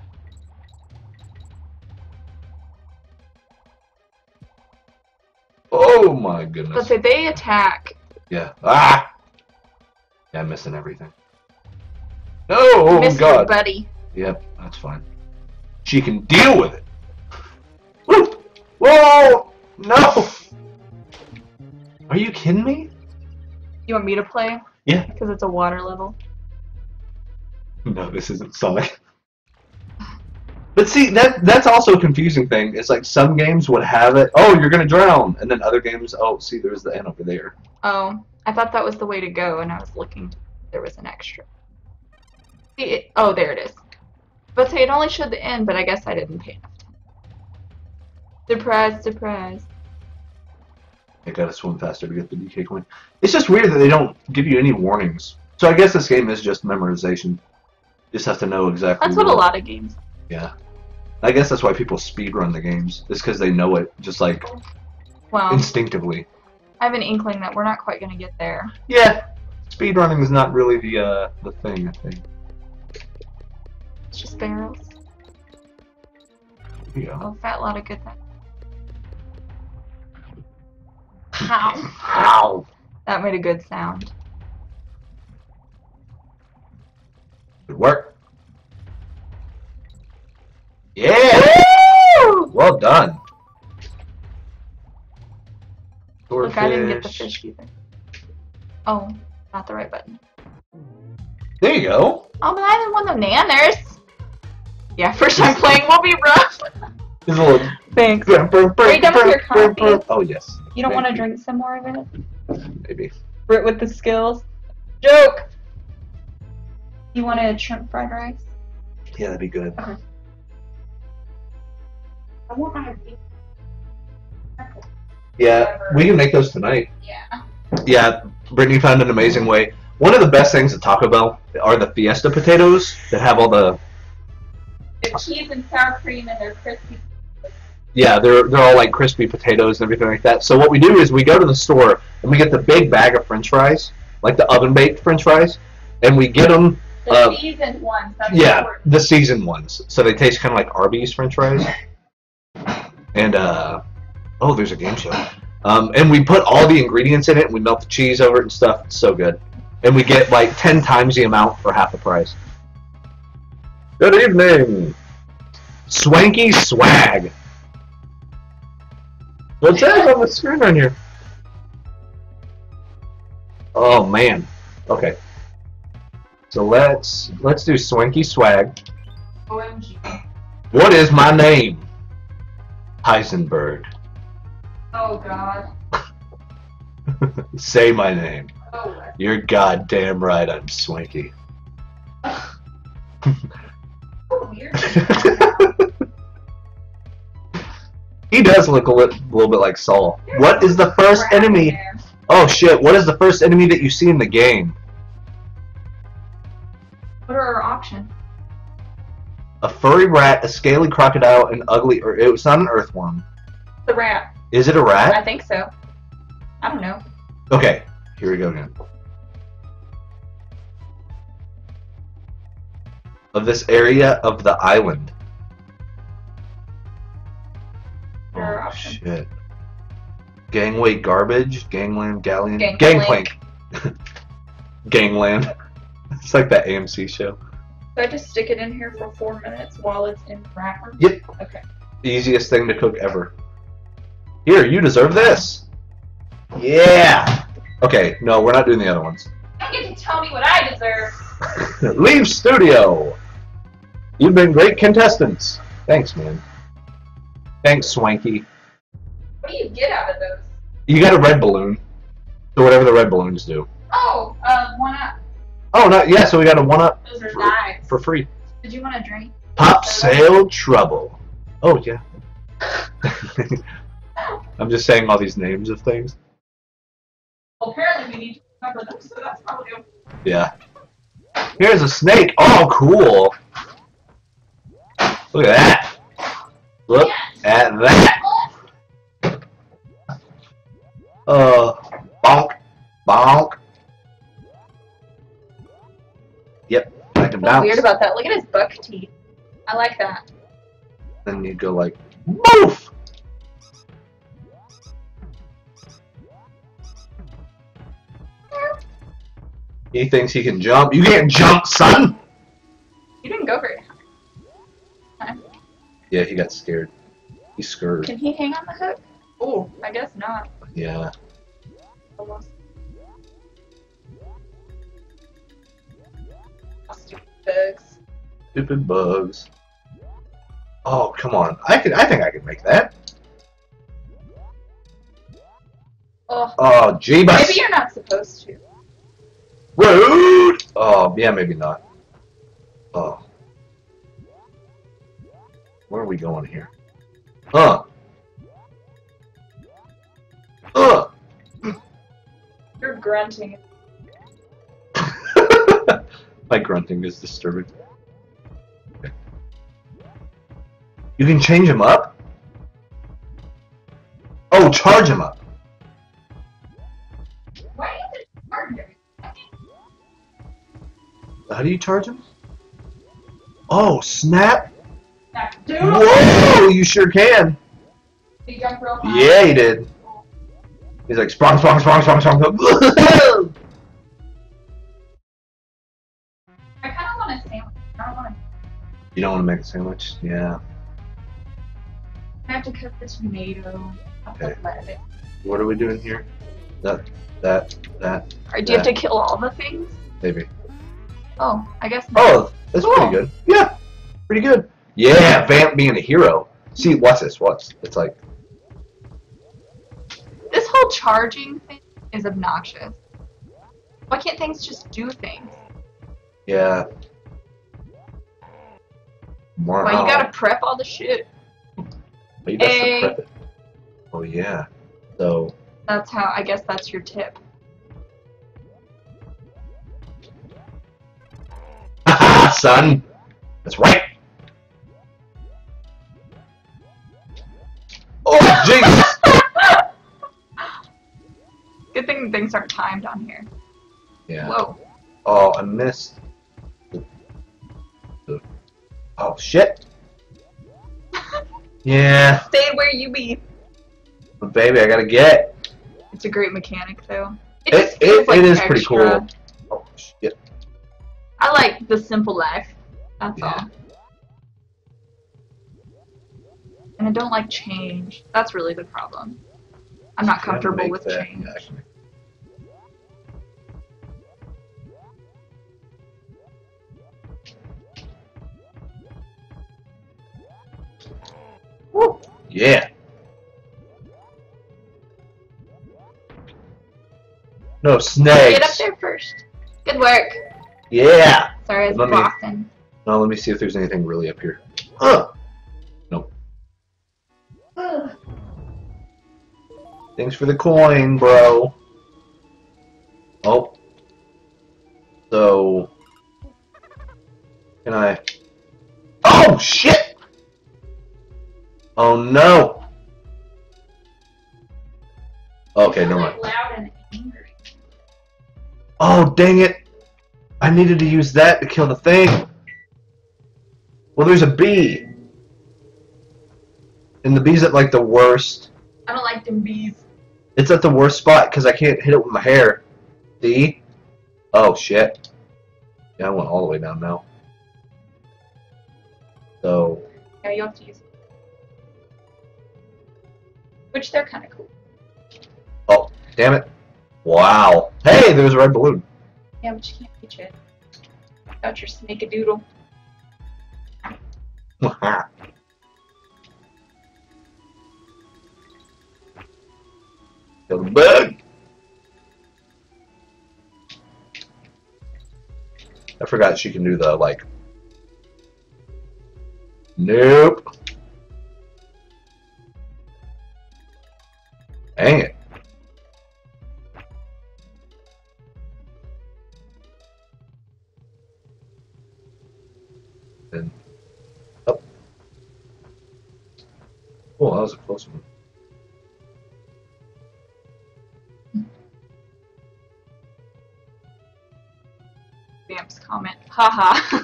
S1: Oh my goodness.
S2: But say they attack.
S1: Yeah. Ah! Yeah, I'm missing everything. No! Oh
S2: Mr.
S1: god.
S2: Buddy.
S1: Yep, that's fine. She can deal with it. Woo! Whoa! No! Are you kidding me?
S2: You want me to play?
S1: Yeah.
S2: Because it's a water level.
S1: No, this isn't Sonic. But see, that's also a confusing thing. It's like some games would have it, oh, you're gonna drown, and then other games, oh, see, there's the N over there.
S2: Oh, I thought that was the way to go, and I was looking. There was an extra. See, oh, there it is. But say it only showed the N, but I guess I didn't pay enough time. Surprise, surprise.
S1: I gotta swim faster to get the DK coin. It's just weird that they don't give you any warnings. So I guess this game is just memorization. You just have to know exactly.
S2: That's what a lot of games.
S1: Yeah. I guess that's why people speedrun the games. It's because they know it, just like instinctively.
S2: I have an inkling that we're not quite gonna get there.
S1: Yeah. Speedrunning is not really the thing, I think.
S2: It's just barrels.
S1: Yeah.
S2: Oh, fat lot of good things. Ow.
S1: Ow.
S2: That made a good sound.
S1: Good work. Yeah! Woo! Well done.
S2: Look, I didn't get the fish either. Oh, not the right button.
S1: There you go.
S2: Oh, but I didn't want the nanners. Yeah, first time playing will be rough.
S1: There's a little...
S2: Thanks. Are you done with your coffee?
S1: Oh, yes.
S2: You don't want to drink some more of it?
S1: Maybe.
S2: Britt with the skills. Joke! You want a shrimp fried rice?
S1: Yeah, that'd be good.
S2: Okay. I want my...
S1: Yeah, we can make those tonight.
S2: Yeah.
S1: Yeah, Brittany found an amazing way. One of the best things at Taco Bell are the Fiesta potatoes that have all the...
S2: They're cheese and sour cream and they're crispy.
S1: Yeah, they're all like crispy potatoes and everything like that. So what we do is we go to the store and we get the big bag of French fries, like the oven-baked French fries, and we get them...
S2: The seasoned ones. That's
S1: important. The seasoned ones. So they taste kind of like Arby's French fries. And, oh, there's a game show. And we put all the ingredients in it, and we melt the cheese over it and stuff. It's so good. And we get like 10 times the amount for half the price. Good evening. Swanky swag. What says on the screen right here? Oh man. Okay. So let's do swanky swag.
S2: OMG.
S1: What is my name? Heisenberg.
S2: Oh god.
S1: Say my name.
S2: Oh.
S1: You're goddamn right. I'm swanky.
S2: Weird.
S1: He does look a little bit like Saul. What is the first enemy?
S2: There.
S1: Oh shit! What is the first enemy that you see in the game?
S2: What are our options?
S1: A furry rat, a scaly crocodile, an ugly, or it's not an earthworm.
S2: The rat.
S1: Is it a
S2: I
S1: rat?
S2: think so. I don't know.
S1: Okay, here we go again. Of this area of the island. Oh shit. Gangway garbage, gangland, galleon, gangplank. Gangland. It's like that AMC show.
S2: So I just stick it in here for 4 minutes while it's in wrapper?
S1: Yep.
S2: Okay.
S1: Easiest thing to cook ever. Here, you deserve this. Yeah. Okay, no, we're not doing the other ones.
S2: You don't get to tell me what I deserve.
S1: Leave studio. You've been great contestants. Thanks, man. Thanks, Swanky.
S2: What do you get out of those?
S1: You got a red balloon. So whatever the red balloons do.
S2: Oh, 1-up.
S1: Oh, no, yeah, so we got a 1-up
S2: Those are knives.
S1: for free.
S2: Did you want a drink?
S1: Pop Sale Trouble. Oh, yeah. I'm just saying all these names of things.
S2: Well, apparently we need to remember them, so that's probably okay.
S1: Yeah. Here's a snake. Oh, cool. Look at that. Look at that. Bonk. Bonk. Yep. I can
S2: What's
S1: bounce.
S2: weird about that? Look at his buck teeth. I like that.
S1: Then you go like, boof. He thinks he can jump. You can't jump, son.
S2: You didn't go very high.
S1: Yeah, he got scared. He's scared.
S2: Can he hang on the hook? Oh, I guess not.
S1: Yeah.
S2: Almost. Stupid bugs.
S1: Stupid bugs. Oh, come on. I think I can make that.
S2: Oh,
S1: Oh, jeebus.
S2: maybe you're not supposed to.
S1: Rude! Oh, yeah, maybe not. Oh. Where are we going here?
S2: You're grunting.
S1: My grunting is disturbing. Okay. You can change him up? Oh, charge him up.
S2: Why is it Gardner?
S1: How do you charge him? Oh, snap!
S2: Dude.
S1: Whoa, you sure can.
S2: He jumped real high.
S1: Yeah, he did. He's like, sprung, sprung, sprung, sprung, sprung.
S2: I kind of want a sandwich. I don't want to.
S1: You don't want to make a sandwich? Yeah.
S2: I have to cut the tomato.
S1: Okay.
S2: Lettuce.
S1: What are we doing here? That.
S2: Or do you have to kill all the things?
S1: Maybe.
S2: Oh, I guess not.
S1: Oh, that's
S2: Cool.
S1: pretty good. Yeah, pretty good. Yeah, Vamp being a hero. See, watch this. Watch. It's like.
S2: This whole charging thing is obnoxious. Why can't things just do things?
S1: Yeah. Wow.
S2: Why you gotta prep all the shit?
S1: But you got to prep it. Oh yeah. So.
S2: That's how. I guess that's your tip.
S1: Haha, son. That's right. Oh Jesus.
S2: Good thing things aren't timed on here.
S1: Yeah.
S2: Whoa.
S1: Oh, I missed. Oh shit. Yeah.
S2: Stay where you be.
S1: But baby, I gotta get.
S2: It's a great mechanic, though.
S1: It
S2: feels like
S1: is pretty
S2: extra.
S1: cool. Oh shit.
S2: I like the simple life. That's all. And I don't like change. That's really the problem. I'm not comfortable with change.
S1: Woo. Yeah. No snakes.
S2: Get up there first. Good work.
S1: Yeah.
S2: Sorry, I was
S1: Let me-
S2: bossing.
S1: Now let me see if there's anything really up here. Nope. Thanks for the coin, bro. Oh. So. Can I? Oh shit! Oh no. Okay, never mind.
S2: Loud and angry.
S1: Oh dang it! I needed to use that to kill the thing. Well, there's a bee. And the bee's at like the worst.
S2: I don't like them bees.
S1: It's at the worst spot because I can't hit it with my hair. See? Oh shit. Yeah, I went all the way down now. So.
S2: Yeah, you have to use it. Which they're kind of cool.
S1: Oh, damn it. Wow. Hey, there's a red balloon.
S2: Yeah, but you can't reach it. Without your snake-a-doodle.
S1: Kill the bug. I forgot she can do the, like... Nope. Dang it. And up. Oh, that was a close one.
S2: Vamp's comment. Haha.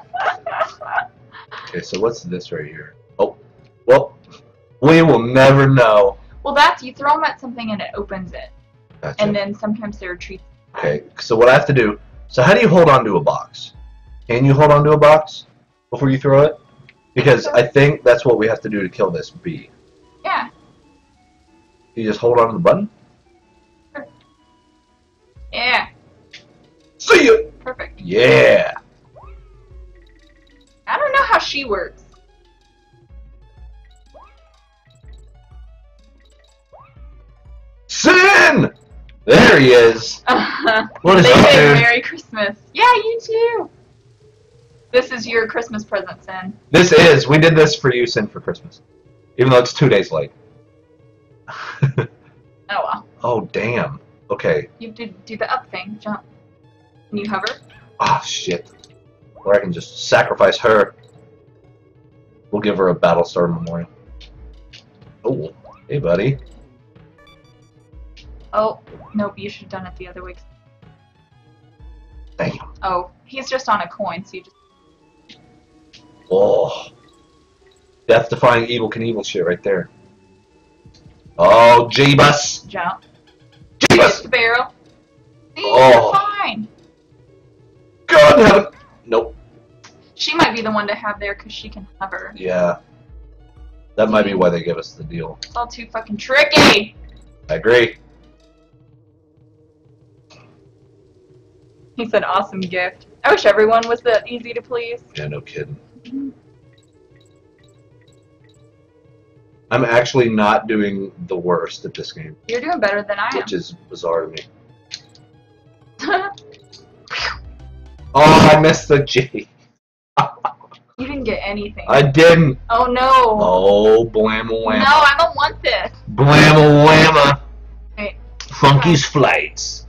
S1: Okay, so what's this right here? Oh, well, we will never know.
S2: Well, that's, you throw them at something and it opens it.
S1: Gotcha.
S2: And then sometimes there are treats.
S1: Okay, so what I have to do, so how do you hold on to a box? Can you hold on to a box before you throw it? Because I think that's what we have to do to kill this bee.
S2: Yeah.
S1: You just hold on to the button?
S2: Sure. Yeah.
S1: See ya!
S2: Perfect.
S1: Yeah!
S2: I don't know how she works.
S1: Sin! There he is! What is
S2: they
S1: up,
S2: say
S1: dude?
S2: Merry Christmas. Yeah, you too. This is your Christmas present, Sin.
S1: This is. We did this for you, Sin, for Christmas. Even though it's 2 days late.
S2: Oh well.
S1: Oh, damn. Okay.
S2: You have to do the up thing. Jump. Can you hover?
S1: Ah, shit. Or I can just sacrifice her. We'll give her a Battlestar Memorial. Oh, hey, buddy.
S2: Oh, nope, you should have done it the other way.
S1: Damn.
S2: Oh, he's just on a coin, so you just...
S1: Oh. Death-defying evil Knievel shit right there. Oh, Jeebus!
S2: Jump.
S1: Jeebus!
S2: Hit the barrel. See,
S1: Oh.
S2: you're fine.
S1: God heaven! Nope.
S2: She might be the one to have there because she can hover.
S1: Yeah. That might be why they give us the deal.
S2: It's all too fucking tricky!
S1: I agree.
S2: He said awesome gift. I wish everyone was that easy to please.
S1: Yeah, no kidding. I'm actually not doing the worst at this game.
S2: You're doing better than I am.
S1: Which is bizarre to me. Oh, I missed the G.
S2: You didn't get anything.
S1: I didn't.
S2: Oh no.
S1: Oh, blamma whamma.
S2: No, I don't want this.
S1: Blamma whamma.
S2: Wait.
S1: Funky's Flights.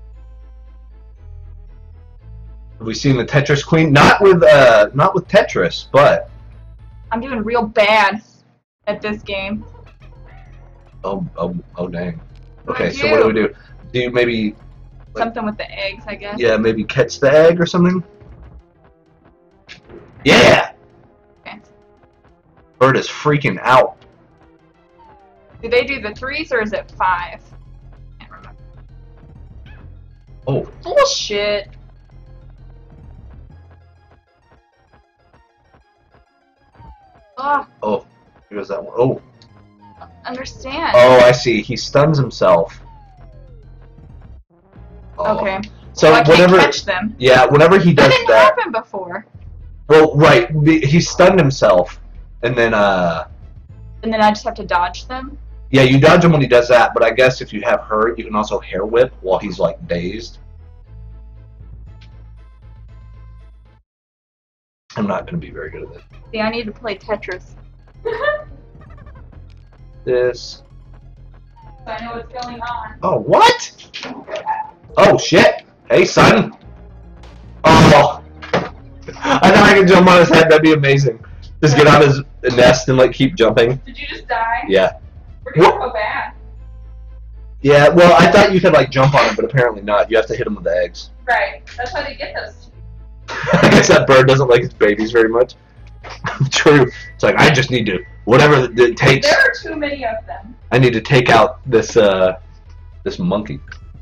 S1: Have we seen the Tetris Queen? Not with Tetris, but
S2: I'm doing real bad at this game.
S1: oh dang.
S2: What
S1: Okay,
S2: do I
S1: so what do we do? Do you maybe
S2: something with the eggs, I guess?
S1: yeah, maybe catch the egg or something? Yeah!
S2: Okay.
S1: Bird is freaking out.
S2: Do they do the 3s or is it 5? Can't remember.
S1: Oh,
S2: Bullshit.
S1: oh, here goes that one. Oh.
S2: Understand.
S1: Oh, I see. He stuns himself. Oh.
S2: Okay.
S1: So
S2: well, I
S1: whenever
S2: can't catch them.
S1: yeah, whenever he does
S2: That didn't
S1: that.
S2: happen before.
S1: Well, right, he stunned himself, and then
S2: And then I just have to dodge them.
S1: yeah, you dodge him when he does that. But I guess if you have her, you can also hair whip while he's like dazed. I'm not gonna be very good at this.
S2: See, I need to play Tetris.
S1: This.
S2: So I know what's going on.
S1: Oh, what? Oh shit! Hey, son. Oh. I know I can jump on his head. That'd be amazing. Just get on his nest and like keep jumping.
S2: Did you just die?
S1: Yeah.
S2: We're doing so bad.
S1: Yeah. Well, I thought you could like jump on him, but apparently not. You have to hit him with the eggs.
S2: Right. That's how they get those.
S1: I guess that bird doesn't like its babies very much. True. It's like I just need to whatever it takes.
S2: There are too many of them.
S1: I need to take out this this monkey.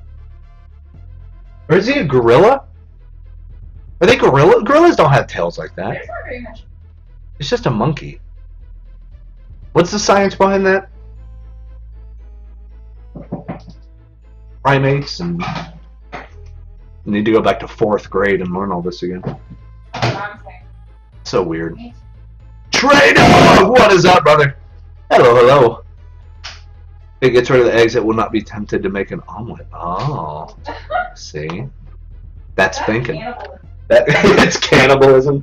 S1: Or is he a gorilla? Are they gorilla? Gorillas don't have tails like that.
S2: There's not very much.
S1: It's just a monkey. What's the science behind that? Primates and need to go back to 4th grade and learn all this again.
S2: That's what I'm saying.
S1: So weird. Trey Dog! What is up, brother? Hello, hello. If it gets rid of the eggs, it will not be tempted to make an omelet. Oh. See? That's thinking.
S2: Cannibalism.
S1: It's cannibalism.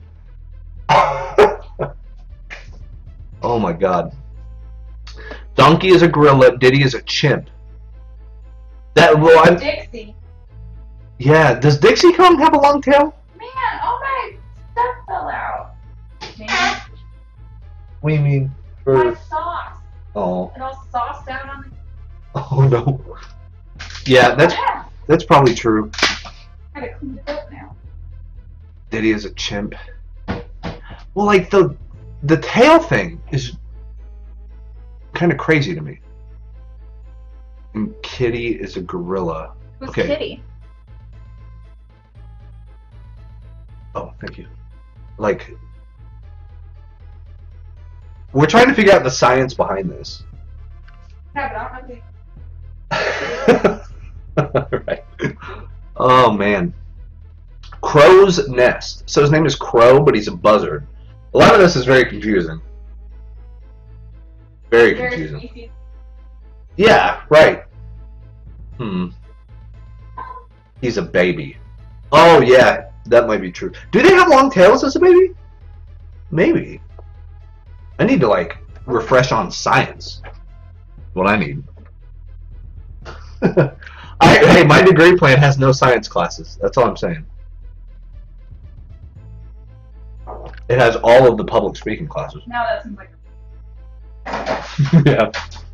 S1: Oh my god. Donkey is a gorilla, Diddy is a chimp. That well, I'm,
S2: Dixie.
S1: yeah, does Dixie Kong have a long tail?
S2: Man, all my stuff fell out. Man,
S1: What do you mean?
S2: my sauce.
S1: Oh.
S2: It all sauced out on the...
S1: Oh no. Yeah, that's probably true.
S2: I gotta clean it up now.
S1: Diddy is a chimp. Well, like the tail thing is kind of crazy to me. And Kitty is a gorilla.
S2: Who's
S1: Okay.
S2: Kitty?
S1: Oh, thank you. Like, we're trying to figure out the science behind this.
S2: Yeah, but I don't know.
S1: Right. Oh man. Crow's Nest. So his name is Crow, but he's a buzzard. A lot of this is very confusing. Very confusing.
S2: Species.
S1: Yeah, right. He's a baby. Oh yeah, that might be true. Do they have long tails as a baby? Maybe. I need to like refresh on science. What I need. Hey, my degree plan has no science classes. That's all I'm saying. It has all of the public speaking classes.
S2: Now that seems like.
S1: Yeah.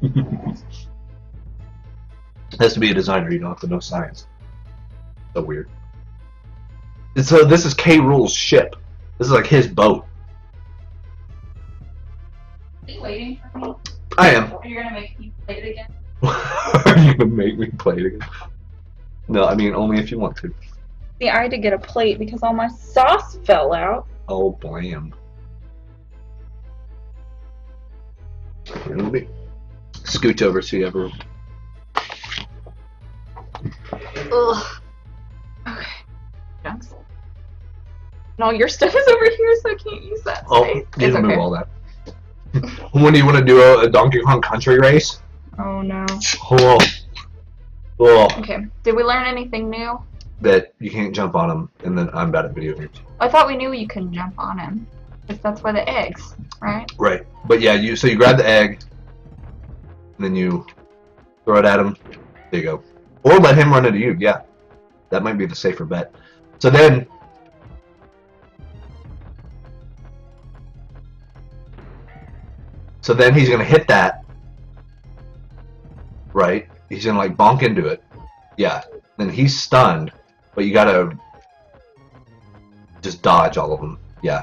S1: Has to be a designer. You don't have to know science. So weird. So this is K. Rool's ship. This is like his boat.
S2: Are you waiting for me?
S1: I am.
S2: Are you gonna make me play it again?
S1: Are you gonna make me play it again? No, I mean only if you want to.
S2: See, I had to get a plate because all my sauce fell out.
S1: Oh, blam. Here, let me scooch over so you ever.
S2: Ugh. Okay. Thanks. No, your stuff is over here, so I can't use that
S1: Oh,
S2: space.
S1: you
S2: It's
S1: can
S2: okay.
S1: move all that. When do you want to do a Donkey Kong Country race?
S2: Oh no.
S1: Oh. Oh.
S2: Okay. Did we learn anything new?
S1: That you can't jump on them, and then I'm bad at video games.
S2: I thought we knew you couldn't jump on him. Because that's why the eggs, right?
S1: Right. But yeah, you grab the egg, and then you throw it at him. There you go. Or let him run into you. Yeah, that might be the safer bet. So then. So then he's gonna hit that. Right. He's gonna like bonk into it. Yeah. Then he's stunned, but you gotta just dodge all of them. Yeah.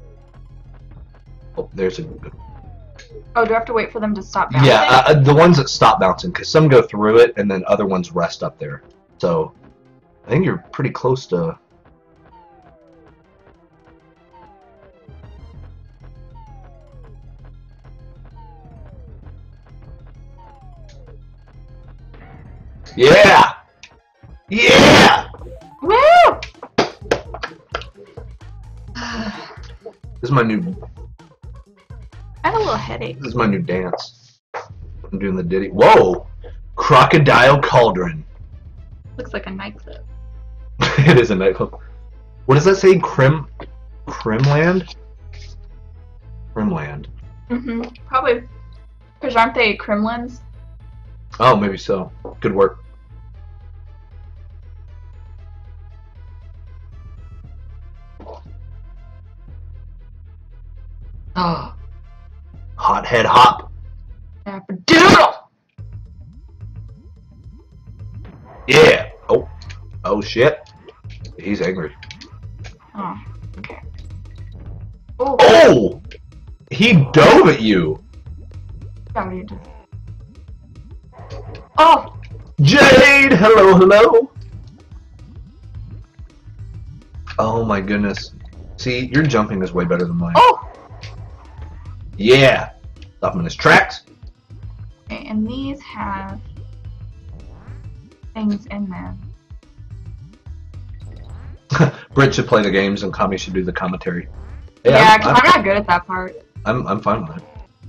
S1: Oh, there's a good.
S2: Oh, do I have to wait for them to stop bouncing?
S1: Yeah, the ones that stop bouncing, because some go through it and then other ones rest up there. So I think you're pretty close to. Yeah! Yeah!
S2: Woo!
S1: This is my new.
S2: I have a little headache.
S1: This is my new dance. I'm doing the ditty. Whoa! Crocodile Cauldron.
S2: Looks like a nightclub.
S1: It is a nightclub. What does that say? Crimland? Crimland.
S2: Probably. Because aren't they Kremlins?
S1: Oh, maybe so. Good work.
S2: Oh.
S1: Hot head hop.
S2: Doodle!
S1: Yeah. Oh. Oh shit. He's angry.
S2: Oh, okay. Oh!
S1: Oh! He dove at you.
S2: Somebody just... Oh!
S1: Jade! Hello, hello. Oh my goodness. See, your jumping is way better than mine.
S2: Oh!
S1: Yeah. Stop him in his tracks.
S2: Okay, and these have things in them.
S1: Britt should play the games and Kami should do the commentary. Hey,
S2: Yeah, because I'm not good at that part.
S1: I'm fine with it.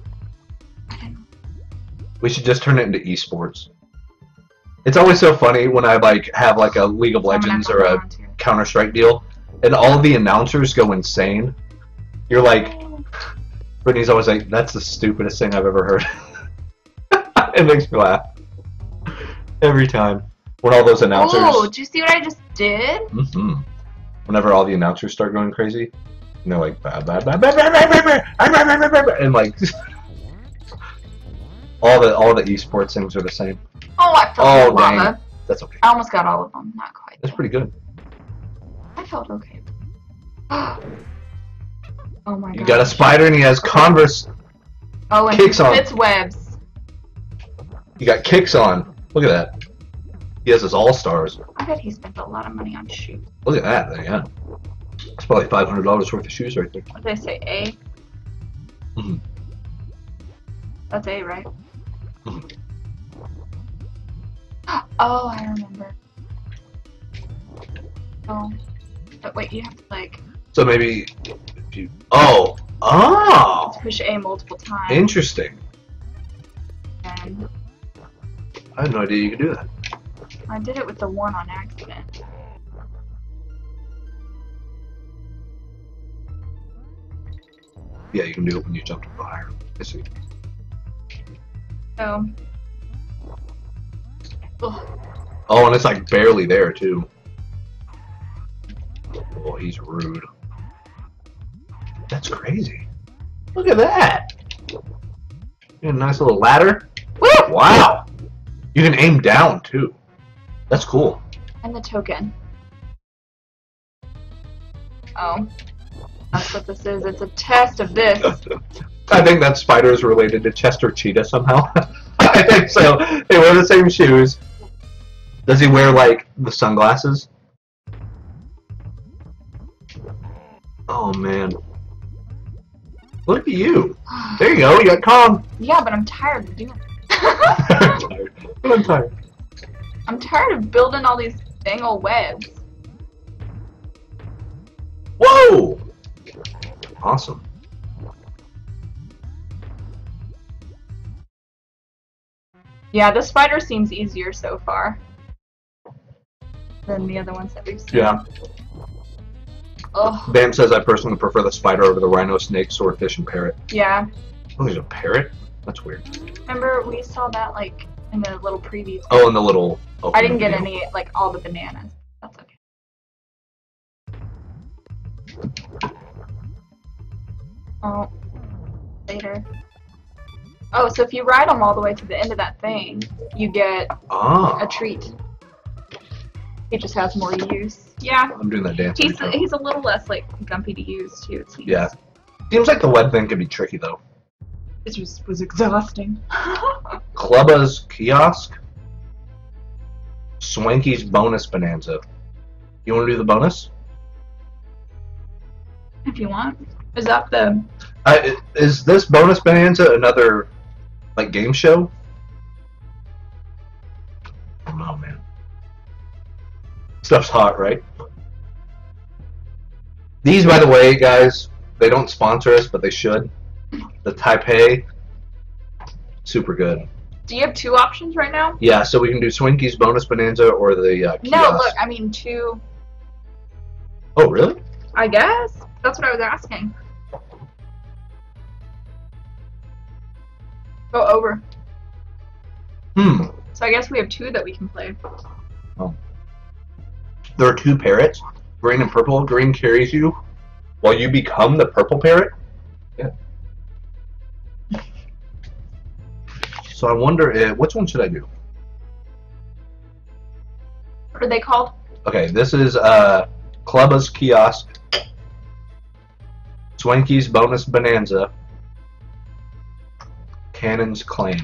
S1: We should just turn it into esports. It's always so funny when I like have like a League of Legends or a Counter-Strike deal, and all of the announcers go insane. You're like, Brittany's always like, "That's the stupidest thing I've ever heard." It makes me laugh every time when all those announcers.
S2: Oh, did you see what I just did?
S1: Mm-hmm. Whenever all the announcers start going crazy, and they're like, and like all the esports things are the same.
S2: Oh, I felt
S1: Oh,
S2: lava.
S1: dang. That's okay.
S2: I almost got all of them. Not quite.
S1: That's pretty good.
S2: I felt okay. Oh my god.
S1: You got a spider and he has Converse.
S2: Oh, and
S1: kicks on.
S2: spits webs.
S1: You got kicks on. Look at that. He has his all-stars.
S2: I bet he spent a lot of money on shoes.
S1: Look at that. Yeah. It's probably $500 worth of shoes right there.
S2: What did I say? A?
S1: Mhm.
S2: That's A, right?
S1: Mhm.
S2: Oh, I remember. Oh. But wait, you have to, like,
S1: So maybe if you. Oh. Oh.
S2: push A multiple times.
S1: Interesting.
S2: And
S1: I had no idea you could do that.
S2: I did it with the one on accident.
S1: Yeah, you can do it when you jump to the higher. I see.
S2: So. Ugh.
S1: Oh, and it's like barely there too. Oh, he's rude. That's crazy. Look at that. You got a nice little ladder. Woo! Wow. You can aim down too. That's cool.
S2: And the token. Oh. That's what this is. It's a test of this.
S1: I think that spider is related to Chester Cheetah somehow. I think so. They wear the same shoes. Does he wear, like, the sunglasses? Oh, man. Look at you. There you go. You got calm.
S2: Yeah, but I'm tired of doing it.
S1: I'm tired. I'm tired.
S2: I'm tired of building all these dang old webs.
S1: Whoa! Awesome.
S2: Yeah, the spider seems easier so far than the other ones that we've seen.
S1: Yeah.
S2: Ugh.
S1: Bam says I personally prefer the spider over the rhino, snake, swordfish, and parrot.
S2: Yeah.
S1: Oh, there's a parrot? That's weird.
S2: Remember we saw that like in the little preview.
S1: Oh, in the little.
S2: I didn't get any like all the bananas. That's okay. Oh, later. Oh, so if you ride them all the way to the end of that thing, you get a treat. He just has more use. Yeah.
S1: I'm doing that dance.
S2: He's a little less like gumpy to use too. It seems.
S1: Yeah. Seems like the web thing could be tricky though.
S2: It just was exhausting.
S1: Clubba's kiosk. Swanky's bonus bonanza. You want to do the bonus?
S2: If you want. Is that the?
S1: Is this bonus bonanza another like game show? I don't know, man. Stuff's hot, right? These, by the way, guys, they don't sponsor us, but they should. The Taipei, super good.
S2: Do you have two options right now?
S1: Yeah, so we can do Swinky's bonus bonanza or the kiosk.
S2: No, look, I mean two.
S1: Oh, really?
S2: I guess that's what I was asking. Go over. So I guess we have two that we can play.
S1: Oh. There are two parrots, green and purple. Green carries you while you become the purple parrot. Yeah. So I wonder if, which one should I do?
S2: What are they called?
S1: Okay, this is Clubba's kiosk, Swanky's bonus bonanza, Cannon's claim.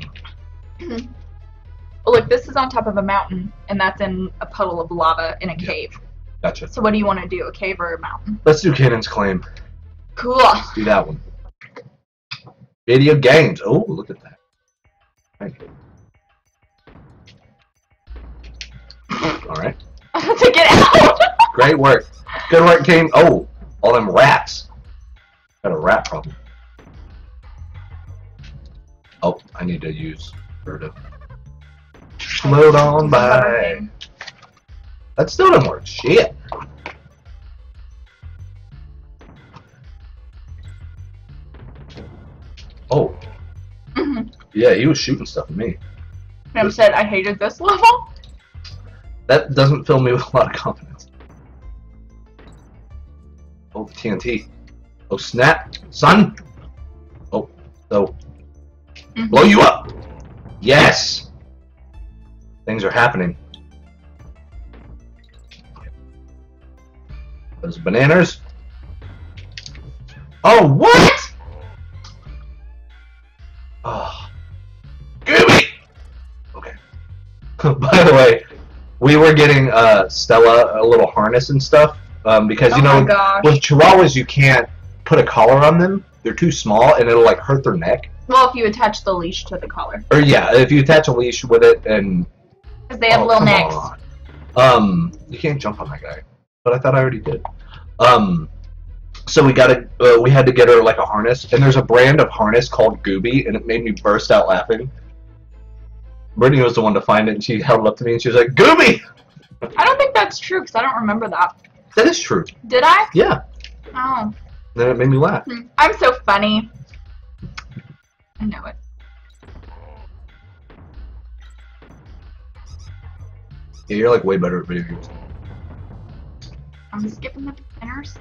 S2: Oh, look, this is on top of a mountain, and that's in a puddle of lava in a cave.
S1: Gotcha.
S2: So what do you want to do, a cave or a mountain?
S1: Let's do Cannon's claim.
S2: Cool.
S1: Let's do that one. Video games. Oh, look at that. Thank you. All right.
S2: To get out.
S1: Great work. Good work, team. Oh, all them rats. Got a rat problem. Oh, I need to use her to float on by. That still didn't work. Shit. Oh. Yeah, he was shooting stuff at me.
S2: Ma'am said I hated this level.
S1: That doesn't fill me with a lot of confidence. Oh, the TNT. Oh, snap. Son! Oh, so. Blow you up! Yes! Things are happening. Those bananas. Oh, what? Oh. Gooby! Okay. By the way, we were getting Stella a little harness and stuff because, you know, with Chihuahuas you can't put a collar on them. They're too small and it'll like hurt their neck.
S2: Well, if you attach the leash to the collar.
S1: Or yeah, if you attach a leash with it and...
S2: Because they have little necks.
S1: You can't jump on that guy. But I thought I already did. So we had to get her like a harness, and there's a brand of harness called Gooby, and it made me burst out laughing. Brittany was the one to find it, and she held it up to me, and she was like, Gooby!
S2: I don't think that's true, because I don't remember that.
S1: That is true.
S2: Did I?
S1: Yeah.
S2: Oh.
S1: Then it made me laugh.
S2: I'm so funny. I know it.
S1: Yeah, you're like way better at video games.
S2: I'm skipping the beginners.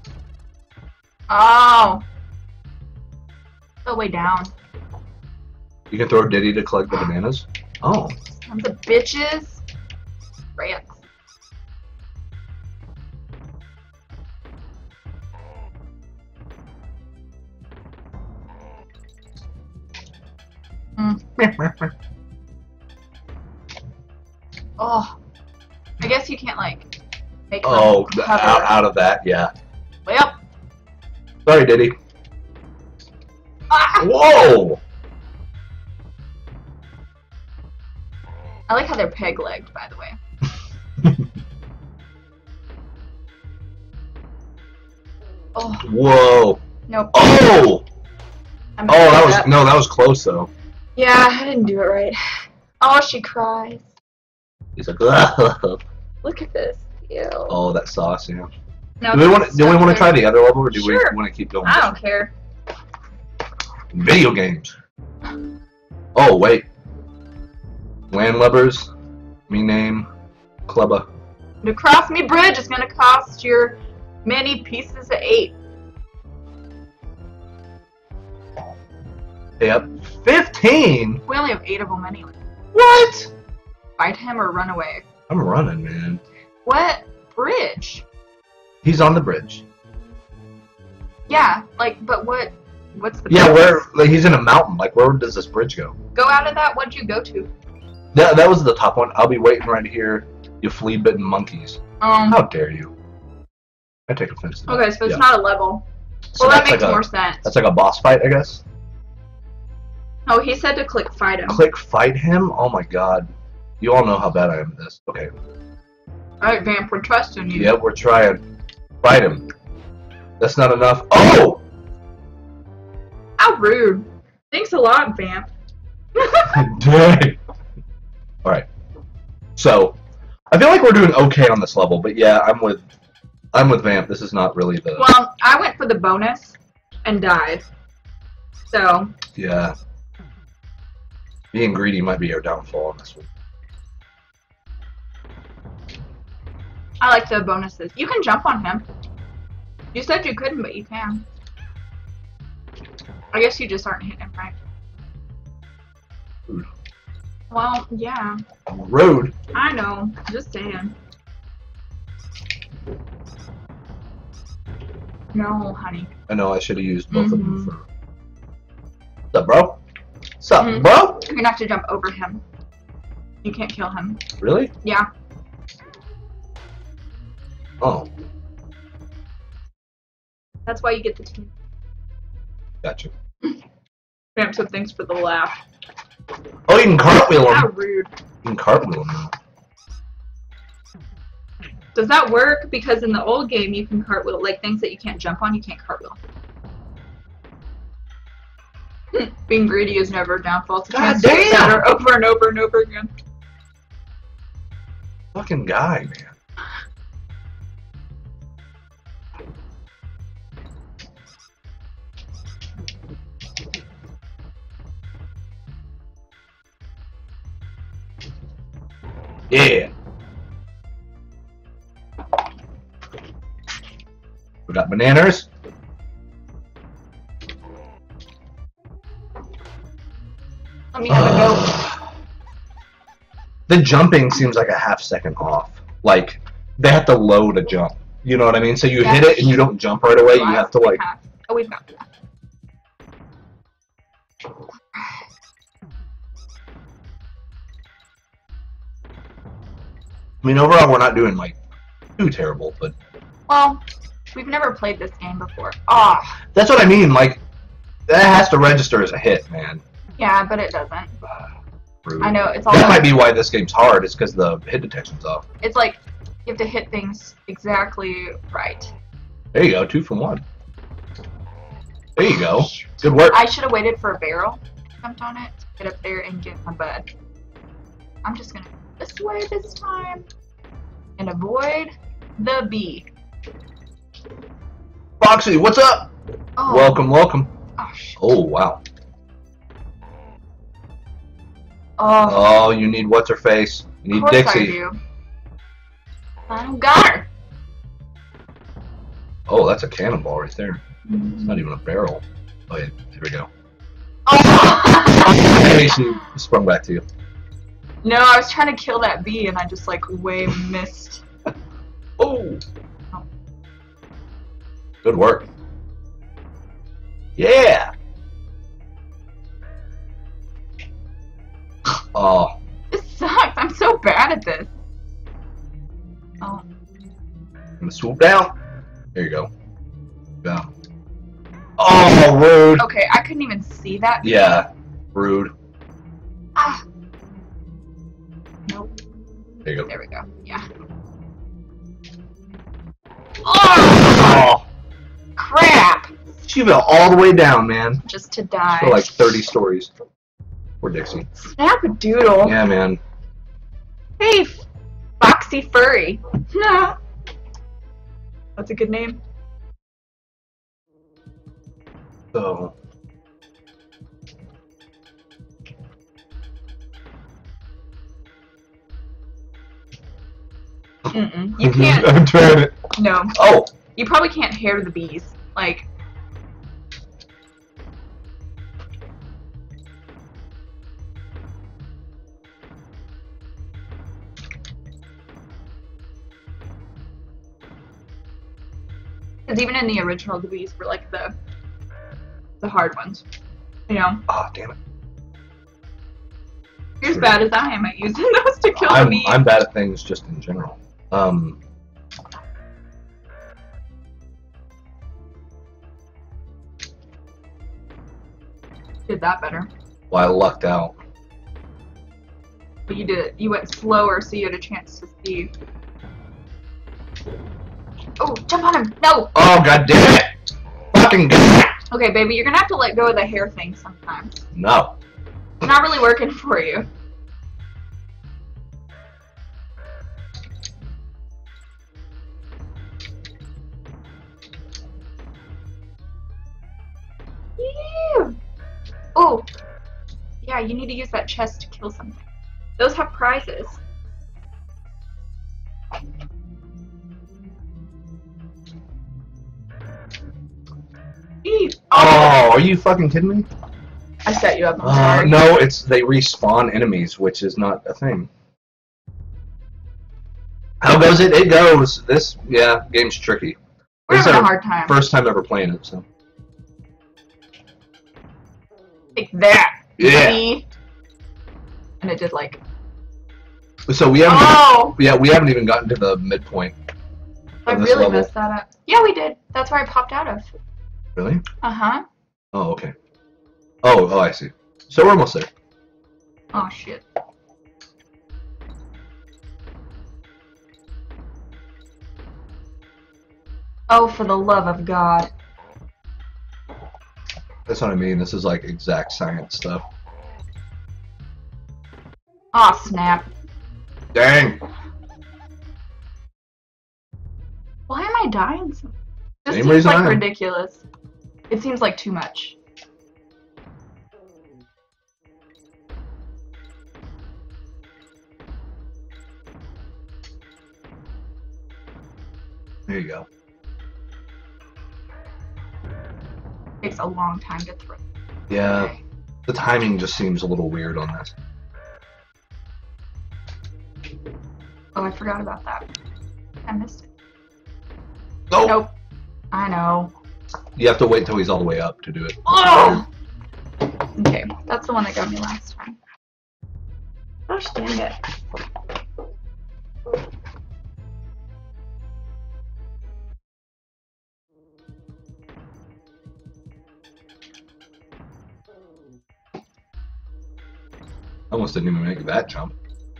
S2: Oh. Go way down.
S1: You can throw Diddy to collect the bananas? Oh.
S2: Sons of bitches. Rats. Oh. I guess you can't, like, make them
S1: out of that, yeah.
S2: Well.
S1: Sorry, Diddy.
S2: Ah!
S1: Whoa!
S2: I like how they're peg-legged, by the way. Oh.
S1: Whoa.
S2: Nope.
S1: Oh! That was close though.
S2: Yeah, I didn't do it right. Oh, she cries.
S1: He's like, ugh.
S2: Look at this. Ew.
S1: Oh, that sauce, yeah.
S2: No,
S1: Do we want to try the other level, or do we
S2: Sure.
S1: want to keep going?
S2: I don't care.
S1: Video games. Oh wait. Landlubbers. Me name. Clubba.
S2: To cross me bridge is gonna cost your many pieces of 8.
S1: Yep. 15?
S2: We only have 8 of them anyway.
S1: What?
S2: Fight him or run away.
S1: I'm running, man.
S2: What bridge?
S1: He's on the bridge.
S2: Yeah, like, but what's the
S1: Yeah,
S2: bridge?
S1: like, he's in a mountain. Like, where does this bridge go?
S2: Go out of that, what'd you go to?
S1: That was the top one. I'll be waiting right here, you flea-bitten monkeys. How dare you? I take offense to that.
S2: Okay, so it's not a level.
S1: So
S2: Well, that makes more sense.
S1: That's like a boss fight, I guess?
S2: Oh, he said to click fight him.
S1: Click fight him? Oh my god. You all know how bad I am at this. Okay.
S2: Alright, Vamp, we're trusting you.
S1: Yep, we're trying. Fight him. That's not enough. Oh!
S2: How rude. Thanks a lot, Vamp.
S1: Dang. Alright. So, I feel like we're doing okay on this level, but yeah, I'm with Vamp. This is not really the...
S2: Well, I went for the bonus and died. So...
S1: Yeah. Being greedy might be our downfall on this one.
S2: I like the bonuses. You can jump on him. You said you couldn't, but you can. I guess you just aren't hitting him right.
S1: Rude.
S2: Well, yeah.
S1: Rude.
S2: I know. Just saying. No, honey.
S1: I know I should have used both of them for... What's up, bro? What's up, bro?
S2: You're gonna have to jump over him. You can't kill him.
S1: Really?
S2: Yeah.
S1: Oh.
S2: That's why you get the team.
S1: Gotcha.
S2: Vamp said thanks for the laugh.
S1: Oh, you can cartwheel him.
S2: How rude.
S1: You can cartwheel him now.
S2: Does that work? Because in the old game you can cartwheel, like things that you can't jump on, you can't cartwheel. Being greedy is never a downfall. It's a chance to get better over and over and over again.
S1: Fucking guy, man. Yeah. We got bananas.
S2: Let me have a go.
S1: The jumping seems like a half-second off. Like, they have to load a jump. You know what I mean? So you hit it and you don't jump right away. You have to, like...
S2: Oh, we've got that.
S1: I mean, overall, we're not doing, like, too terrible, but...
S2: Well, we've never played this game before. Ah.
S1: That's what I mean, like, that has to register as a hit, man.
S2: Yeah, but it doesn't.
S1: Rude.
S2: I know, it's all...
S1: That might be why this game's hard, is because the hit detection's off.
S2: It's like, you have to hit things exactly right.
S1: There you go, 2 from 1. There you go. Good work.
S2: I should have waited for a barrel. Jumped on it, get up there and get my bud. I'm just gonna go this way this time and avoid the bee.
S1: Foxy, what's up?
S2: Oh.
S1: Welcome, welcome.
S2: Oh, shit.
S1: Oh, wow.
S2: Oh,
S1: Oh, you need what's-her-face. You need
S2: of course
S1: Dixie.
S2: I do. I got her.
S1: Oh, that's a cannonball right there. It's not even a barrel. Oh yeah, here we go.
S2: Oh!
S1: Maybe she sprung back to you.
S2: No, I was trying to kill that bee and I just like way missed.
S1: Oh! Good work. Yeah! Oh.
S2: This sucks. I'm so bad at this. Oh.
S1: I'm gonna swoop down. There you go. Yeah. Oh, rude.
S2: Okay, I couldn't even see that.
S1: Yeah, rude.
S2: Ah. Nope.
S1: There you go.
S2: There we go. Yeah.
S1: Oh!
S2: Crap!
S1: She fell all the way down, man.
S2: Just to die.
S1: For like 30 stories. Poor Dixie.
S2: Snap-a-doodle.
S1: Yeah, man.
S2: Hey, Foxy Furry. That's a good name.
S1: So.
S2: You can't.
S1: I'm trying it.
S2: No.
S1: Oh!
S2: You probably can't hear the bees. Like. Because even in the original, the bees were like the hard ones. You know?
S1: Oh, damn it.
S2: You're as bad as I am at using those to kill the bees.
S1: I'm bad at things just in general.
S2: Did that better.
S1: Well, I lucked out.
S2: But you did it. You went slower so you had a chance to see. Oh, jump on him! No!
S1: Oh, god damn it! Fucking god!
S2: Okay, baby, you're gonna have to let go of the hair thing sometimes.
S1: No.
S2: It's not really working for you. Ew. Oh, yeah, you need to use that chest to kill something. Those have prizes. Ew.
S1: Oh, are you fucking kidding me?
S2: I set you up. I'm sorry.
S1: No, they respawn enemies, which is not a thing. How goes it? It goes. This, yeah, game's tricky.
S2: We're having a hard time.
S1: First time ever playing it, so.
S2: Take that.
S1: Yeah.
S2: See? And it did like.
S1: So we haven't.
S2: Oh!
S1: Yeah, we haven't even gotten to the midpoint.
S2: I really messed that up. Yeah, we did. That's where I popped out of.
S1: Really?
S2: Uh-huh.
S1: Oh, okay. Oh, I see. So we're almost there.
S2: Oh, shit. Oh, for the love of God.
S1: That's what I mean. This is like exact science stuff.
S2: Aw, snap.
S1: Dang.
S2: Why am I dying so much? This
S1: Same
S2: seems
S1: reason
S2: like
S1: I am.
S2: ridiculous. It seems like too much.
S1: There you go.
S2: Takes a long time to throw.
S1: Yeah. The timing just seems a little weird on this.
S2: Oh, I forgot about that. I missed it.
S1: Oh!
S2: Nope. I know.
S1: You have to wait until he's all the way up to do it.
S2: Oh! Okay, that's the one that got me last time. Gosh dang it.
S1: I almost didn't even make that jump.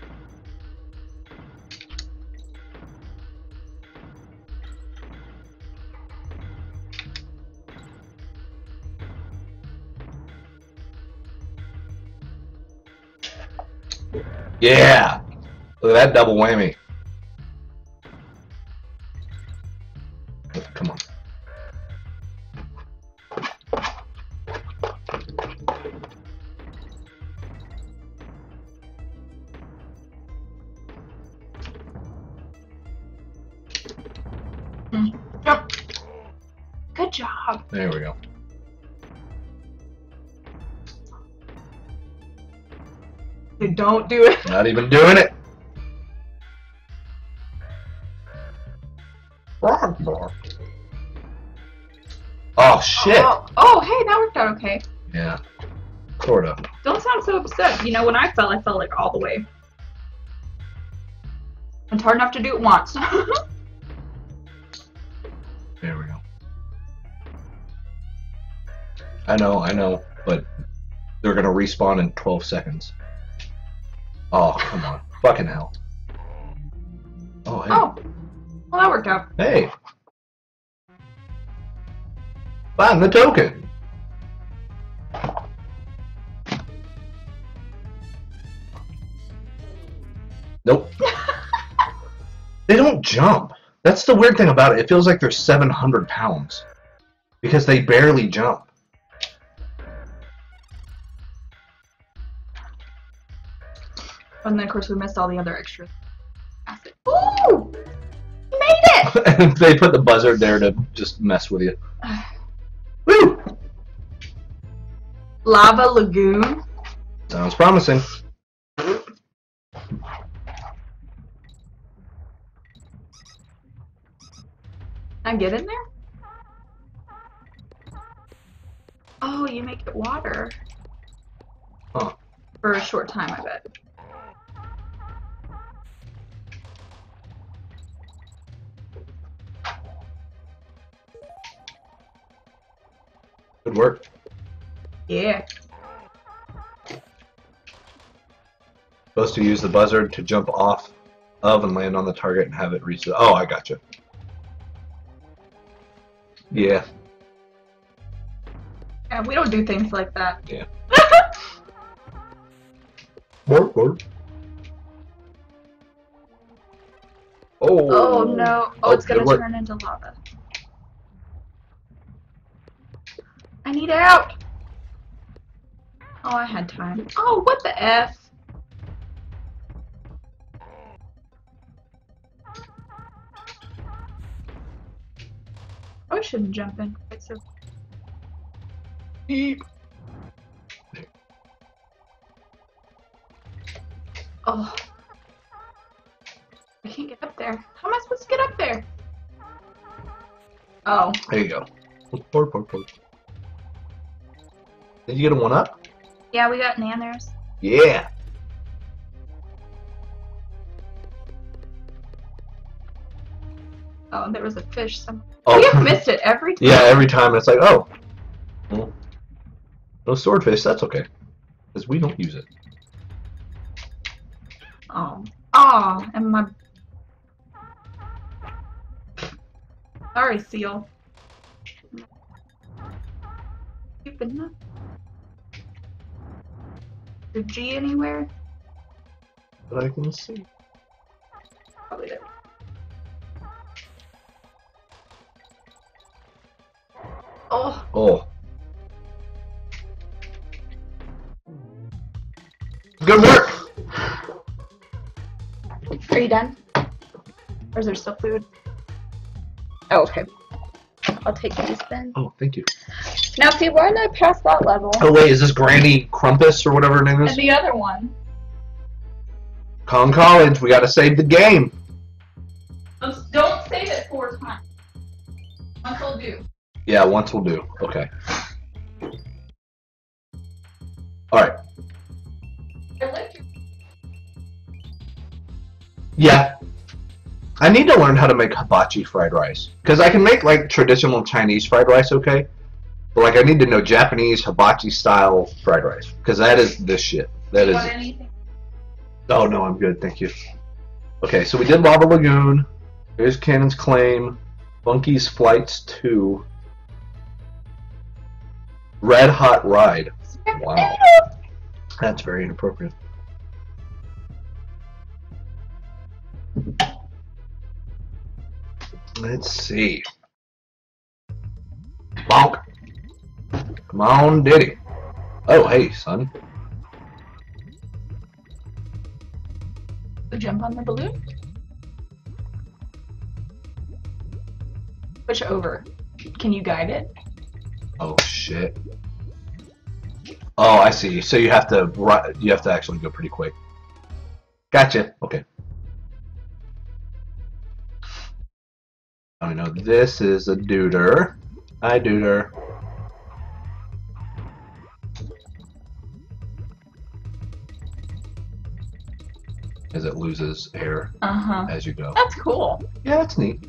S1: Yeah! Look at that double whammy. Come on.
S2: Good job.
S1: There we go.
S2: Don't do it.
S1: Not even doing it. Oh shit.
S2: Oh, hey, that worked out okay.
S1: Yeah. Sort of.
S2: Don't sound so upset. You know, when I fell like all the way. It's hard enough to do it once.
S1: There we go. I know, but they're gonna respawn in 12 seconds. Oh, come on. Fucking hell. Oh, hey.
S2: Oh, well, that worked out.
S1: Hey. Find the token. Nope. They don't jump. That's the weird thing about it. It feels like they're 700 pounds. Because they barely jump.
S2: And then, of course, we missed all the other extras. Ooh! You made it!
S1: And they put the buzzard there to just mess with you. Woo!
S2: Lava Lagoon.
S1: Sounds promising.
S2: Can I get in there? Oh, you make it water.
S1: Huh.
S2: For a short time, I bet.
S1: Good work.
S2: Yeah.
S1: Supposed to use the buzzard to jump off of and land on the target and have it reach the... Oh, I gotcha. Yeah.
S2: Yeah, we don't do things like that.
S1: Yeah. Work.
S2: Oh no. Oh, it's gonna
S1: good work.
S2: turn into lava. I need out! Oh, I had time. Oh, what the F? I shouldn't jump in quite so.
S1: Beep.
S2: Oh. I can't get up there. How am I supposed to get up there? Oh.
S1: There you go. Pour. Did you get a one up?
S2: Yeah, we got nanners.
S1: Yeah.
S2: Oh, and there was a fish somewhere.
S1: Oh.
S2: We have missed it every time.
S1: Yeah, every time it's like, oh. Well, no swordfish, that's okay. Because we don't use it.
S2: Oh. Oh, and my... Sorry, seal. Stupid enough. Is G anywhere?
S1: But I can see.
S2: Probably there. Oh.
S1: Oh. Good work!
S2: Are you done? Or is there still food? Oh, okay. I'll take these then.
S1: Oh, thank you.
S2: Now, see, why did I pass that level?
S1: Oh, wait, is this Granny Crumpus or whatever her name is?
S2: And the other one.
S1: Con College, we gotta save the game.
S2: Don't save it 4 times. Once will do.
S1: Yeah, once will do. Okay. Alright.
S2: I like your...
S1: Yeah. I need to learn how to make hibachi fried rice. Because I can make, like, traditional Chinese fried rice, okay? But, like, I need to know Japanese hibachi-style fried rice. Because that is this shit. That is...
S2: Want anything?
S1: Oh, no, I'm good. Thank you. Okay, so we did Lava Lagoon. Here's Cannon's Claim. Funky's Flights 2. Red Hot Ride. Wow. That's very inappropriate. Let's see. Bonk. Come on, Diddy. Oh, hey, son.
S2: So jump on the balloon? Push over. Can you guide it?
S1: Oh shit. Oh, I see. So you have to actually go pretty quick. Gotcha. Okay. I know this is a duder. Hi, duder. As it loses air as you go.
S2: That's cool.
S1: Yeah, that's neat.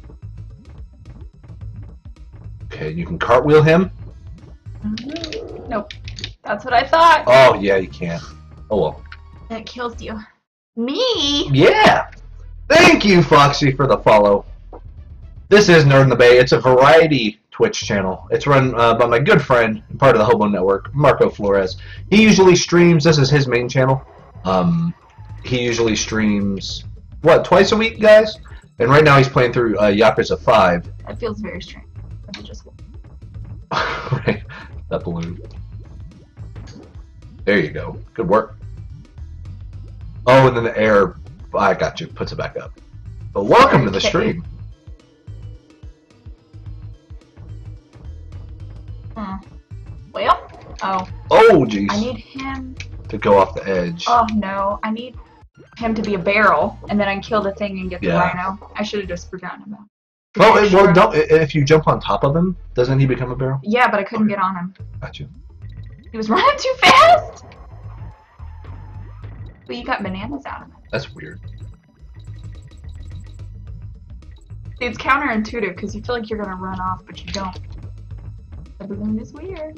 S1: Okay, you can cartwheel him.
S2: Nope. That's what I thought.
S1: Oh, yeah, you can. Oh, well.
S2: It kills you. Me?
S1: Yeah! Thank you, Foxy, for the follow. This is Nerd in the Bay. It's a variety Twitch channel. It's run by my good friend, part of the Hobo Network, Marco Flores. He usually streams. This is his main channel. He usually streams, what, twice a week, guys? And right now he's playing through Yakuza 5.
S2: That feels very strange. Just...
S1: right, that balloon. There you go. Good work. Oh, and then the air, I got you, puts it back up. But welcome to the stream.
S2: Well, oh.
S1: Oh, jeez.
S2: I need him
S1: to go off the edge.
S2: Oh, no. I need him to be a barrel, and then I can kill the thing and get the rhino. I should have just forgotten about it.
S1: Well, don't, if you jump on top of him, doesn't he become a barrel?
S2: Yeah, but I couldn't get on him.
S1: Gotcha.
S2: He was running too fast! But you got bananas out of it.
S1: That's weird.
S2: See, it's counterintuitive, because you feel like you're going to run off, but you don't. The balloon is weird.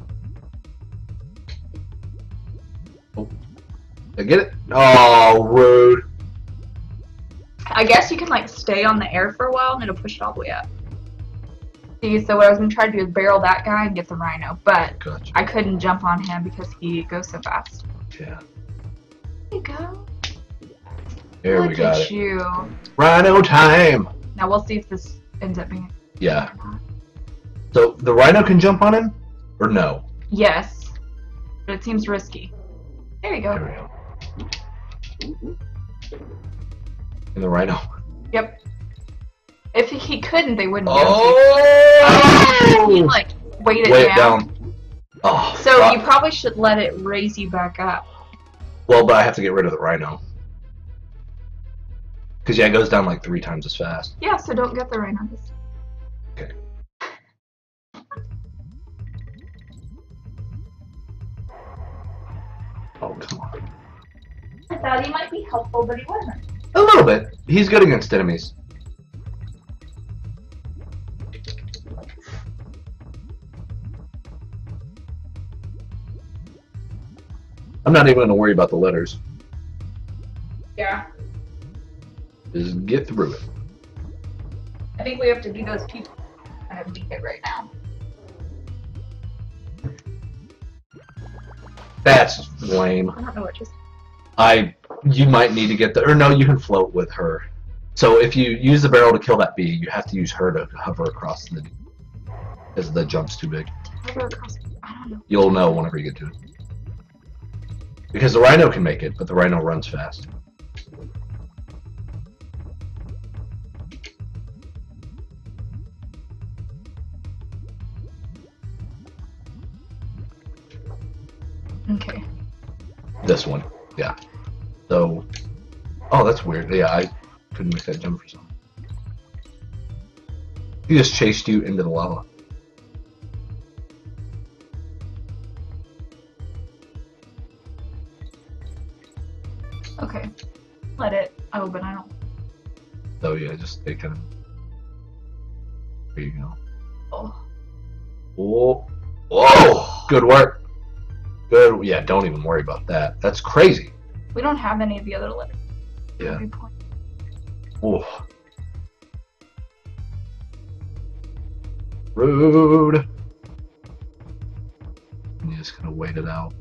S1: Oh. Did I get it? Oh, rude.
S2: I guess you can, like, stay on the air for a while, and it'll push it all the way up. See, so what I was going to try to do is barrel that guy and get the rhino, but
S1: gotcha.
S2: I couldn't jump on him because he goes so fast.
S1: Yeah.
S2: There you go.
S1: There we go.
S2: Look at you.
S1: Rhino time!
S2: Now we'll see if this ends up being...
S1: Yeah. So, the rhino can jump on him? Or no?
S2: Yes. But it seems risky. There you go.
S1: There we go. And the rhino?
S2: Yep. If he couldn't, they wouldn't
S1: Oh!
S2: He, like, weight it down.
S1: Oh,
S2: so
S1: God.
S2: you probably should let it raise you back up.
S1: Well, but I have to get rid of the rhino. Because, yeah, it goes down like 3 times as fast.
S2: Yeah, so don't get the rhino.
S1: Okay. Oh, come on.
S2: I thought he might be helpful, but he wasn't.
S1: A little bit. He's good against enemies. I'm not even going to worry about the letters.
S2: Yeah.
S1: Just get through it.
S2: I think we have to do those people kind of beat it right now.
S1: That's lame.
S2: I don't know what just...
S1: You might need to get the... Or no, you can float with her. So if you use the barrel to kill that bee, you have to use her to hover across the... Because the jump's too big.
S2: Hover across... I don't know.
S1: You'll know whenever you get to it. Because the rhino can make it, but the rhino runs fast.
S2: Okay.
S1: This one, yeah. So, oh, that's weird. Yeah, I couldn't make that jump for some. He just chased you into the lava.
S2: Okay. Let it. Oh, but I don't.
S1: So yeah, just stay kind of. There you go.
S2: Oh.
S1: Oh. Whoa! Good work. Good. Yeah, don't even worry about that. That's crazy.
S2: We don't have any of the other letters.
S1: Yeah. Oh. Rude. I'm just gonna wait it out.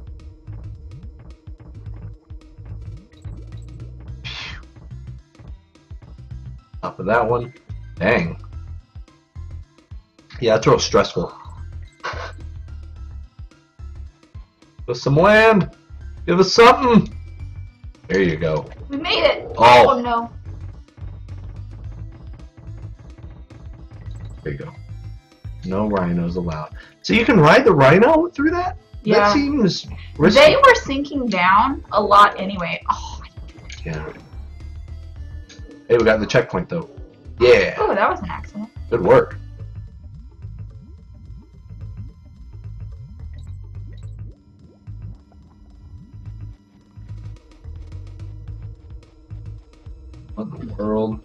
S1: Top of that one. Dang. Yeah, that's real stressful. Give us some land. Give us something. There you go.
S2: We made it.
S1: Oh
S2: no.
S1: There you go. No rhinos allowed. So you can ride the rhino through that?
S2: Yeah.
S1: That seems risky.
S2: They were sinking down a lot anyway. Oh.
S1: Yeah. Hey, we got the checkpoint though. Yeah.
S2: Oh, that was an accident.
S1: Good work. What in the world?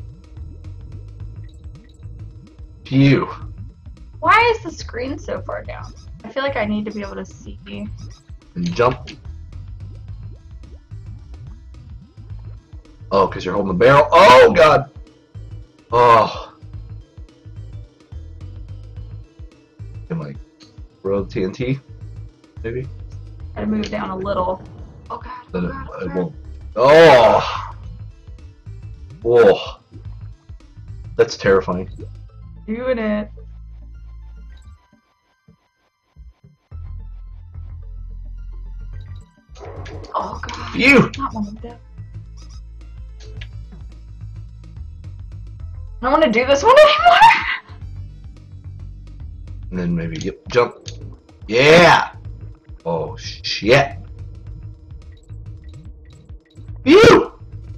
S1: Phew.
S2: Why is the screen so far down? I feel like I need to be able to see.
S1: And jump. Oh, because you're holding the barrel. Oh, God. Oh. Can like throw TNT? Maybe?
S2: Gotta move down a little. Oh, God.
S1: Then
S2: Oh, God,
S1: it won't. Oh. Oh. That's terrifying.
S2: Doing it. Oh, God.
S1: Phew.
S2: Not one of them. I don't want to do this one anymore.
S1: And then maybe, yep, jump. Yeah! Oh, shit. Phew!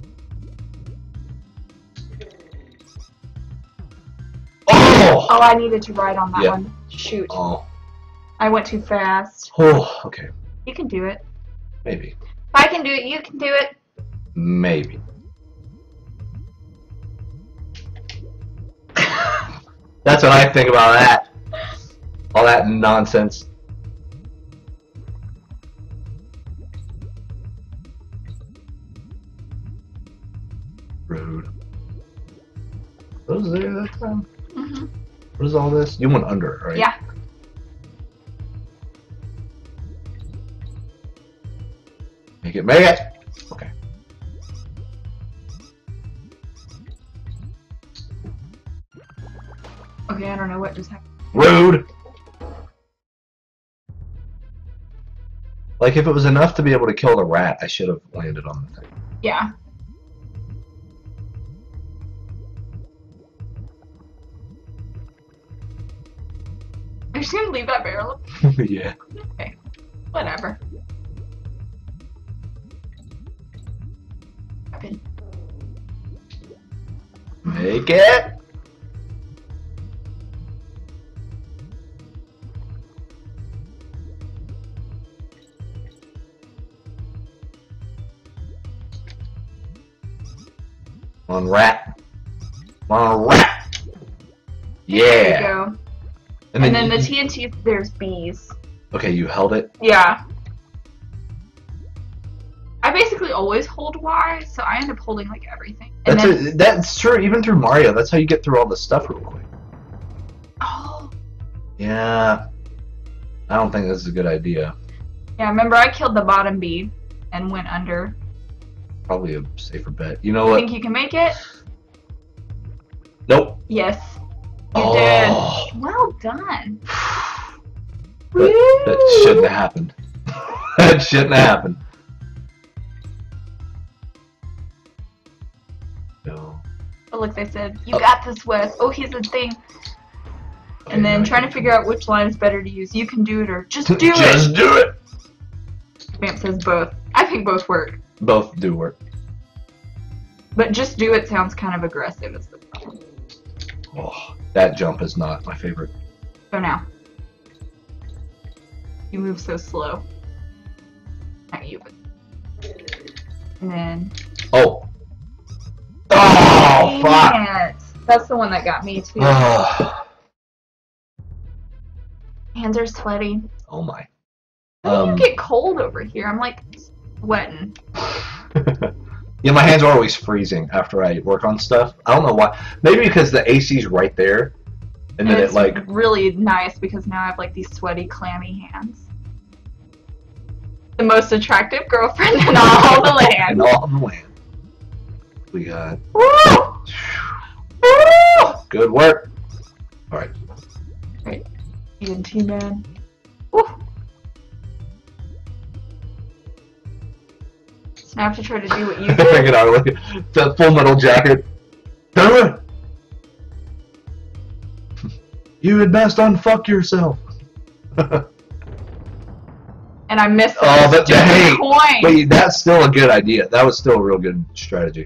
S1: Oh!
S2: Oh, I needed to ride on that
S1: Yeah.
S2: one. Shoot.
S1: Oh.
S2: I went too fast.
S1: Oh, okay.
S2: You can do it.
S1: Maybe.
S2: If I can do it, you can do it.
S1: Maybe. That's what I think about that. All that nonsense. Rude. What was there that time?
S2: Mm-hmm.
S1: What is all this? You went under, right?
S2: Yeah.
S1: Make it, make it! Okay.
S2: Okay, I don't know what just happened.
S1: Rude! Like, if it was enough to be able to kill the rat, I should have landed on the thing.
S2: Yeah. Are you just gonna leave that barrel?
S1: Yeah.
S2: Okay. Whatever. Okay.
S1: Make it! On rat. On rat! Yeah!
S2: There you go. And then the
S1: you-
S2: TNT, there's bees.
S1: Okay, you held it.
S2: Yeah. I basically always hold Y, so I end up holding like everything. And
S1: That's true, even through Mario. That's how you get through all this stuff real quick.
S2: Oh.
S1: Yeah. I don't think this is a good idea.
S2: Yeah, remember I killed the bottom bee and went under.
S1: Probably a safer bet. You know
S2: I
S1: what?
S2: think you can make it?
S1: Nope.
S2: Yes. You
S1: Oh.
S2: did. Well done.
S1: That shouldn't have happened. That shouldn't have happened. No.
S2: But look, they said, you got this, Wes. Oh, here's the thing.
S1: Okay,
S2: And then
S1: now
S2: trying
S1: I
S2: to
S1: can-
S2: figure out which line is better to use. You can do it or just do it.
S1: Just do it!
S2: Vamp says both. I think both work.
S1: Both do work.
S2: But just do it sounds kind of aggressive is the problem.
S1: Oh, that jump is not my favorite.
S2: So now. You move so slow. Not you, but... And then...
S1: Oh! Oh, fuck!
S2: Dang it. That's the one that got me too.
S1: Oh,
S2: Hands are sweaty.
S1: oh my.
S2: How do you get cold over here? I'm like sweating.
S1: Yeah, my hands are always freezing after I work on stuff. I don't know why. Maybe because the AC's right there, and then
S2: it's
S1: it like.
S2: really nice because now I have like these sweaty, clammy hands. The most attractive girlfriend in all the land.
S1: In all the land. We got.
S2: Woo! Woo!
S1: Good work. All right.
S2: Right. ENT man. Woo! So now I have to try to do what you
S1: Look
S2: did.
S1: at our look at the Full Metal Jacket. Do it. You had best unfuck yourself.
S2: And I missed
S1: oh, but hey,
S2: coin.
S1: Wait, that's still a good idea. That was still a real good strategy.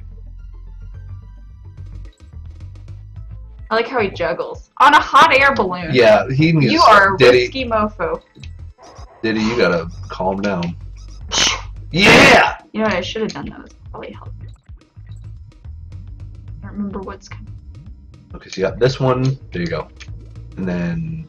S2: I like how he juggles on a hot air balloon.
S1: Yeah, he needs.
S2: You are a risky mofo.
S1: Diddy, you gotta calm down. Yeah.
S2: You know what I should have done? That was probably helpful. I don't remember what's coming.
S1: Okay, so you got this one. There you go. And then.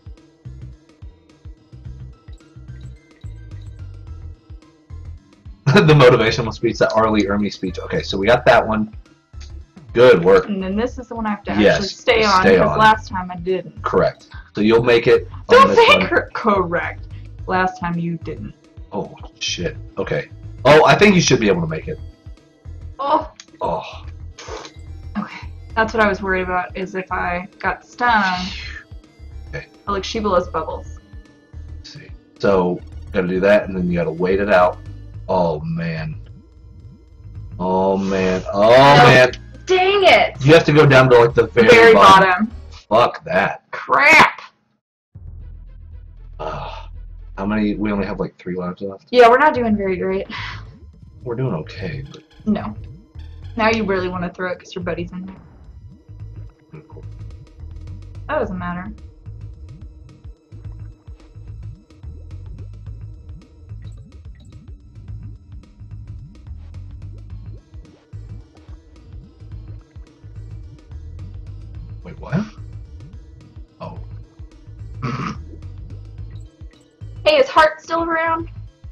S1: the motivational speech, that Arlie Ermy speech. Okay, so we got that one. Good work.
S2: And then this is the one I have to actually stay on because last time I didn't.
S1: Correct. So you'll make it.
S2: Don't say correct. Last time you didn't.
S1: Oh shit. Okay. Oh, I think you should be able to make it.
S2: Oh.
S1: Oh.
S2: Okay. That's what I was worried about. Is if I got stung.
S1: Okay.
S2: I like Shibboleth's bubbles.
S1: Let's see. So gotta do that, and then you gotta wait it out. Oh man. Oh man. Oh man.
S2: Dang it!
S1: You have to go down to like the very bottom. Fuck that.
S2: Crap!
S1: How many? We only have like 3 lives left.
S2: Yeah, we're not doing very great.
S1: We're doing okay, but...
S2: No. Now you really want to throw it because your buddy's in there.
S1: Cool.
S2: That doesn't matter.
S1: Wait, what? Oh.
S2: Hey, is Heart still around?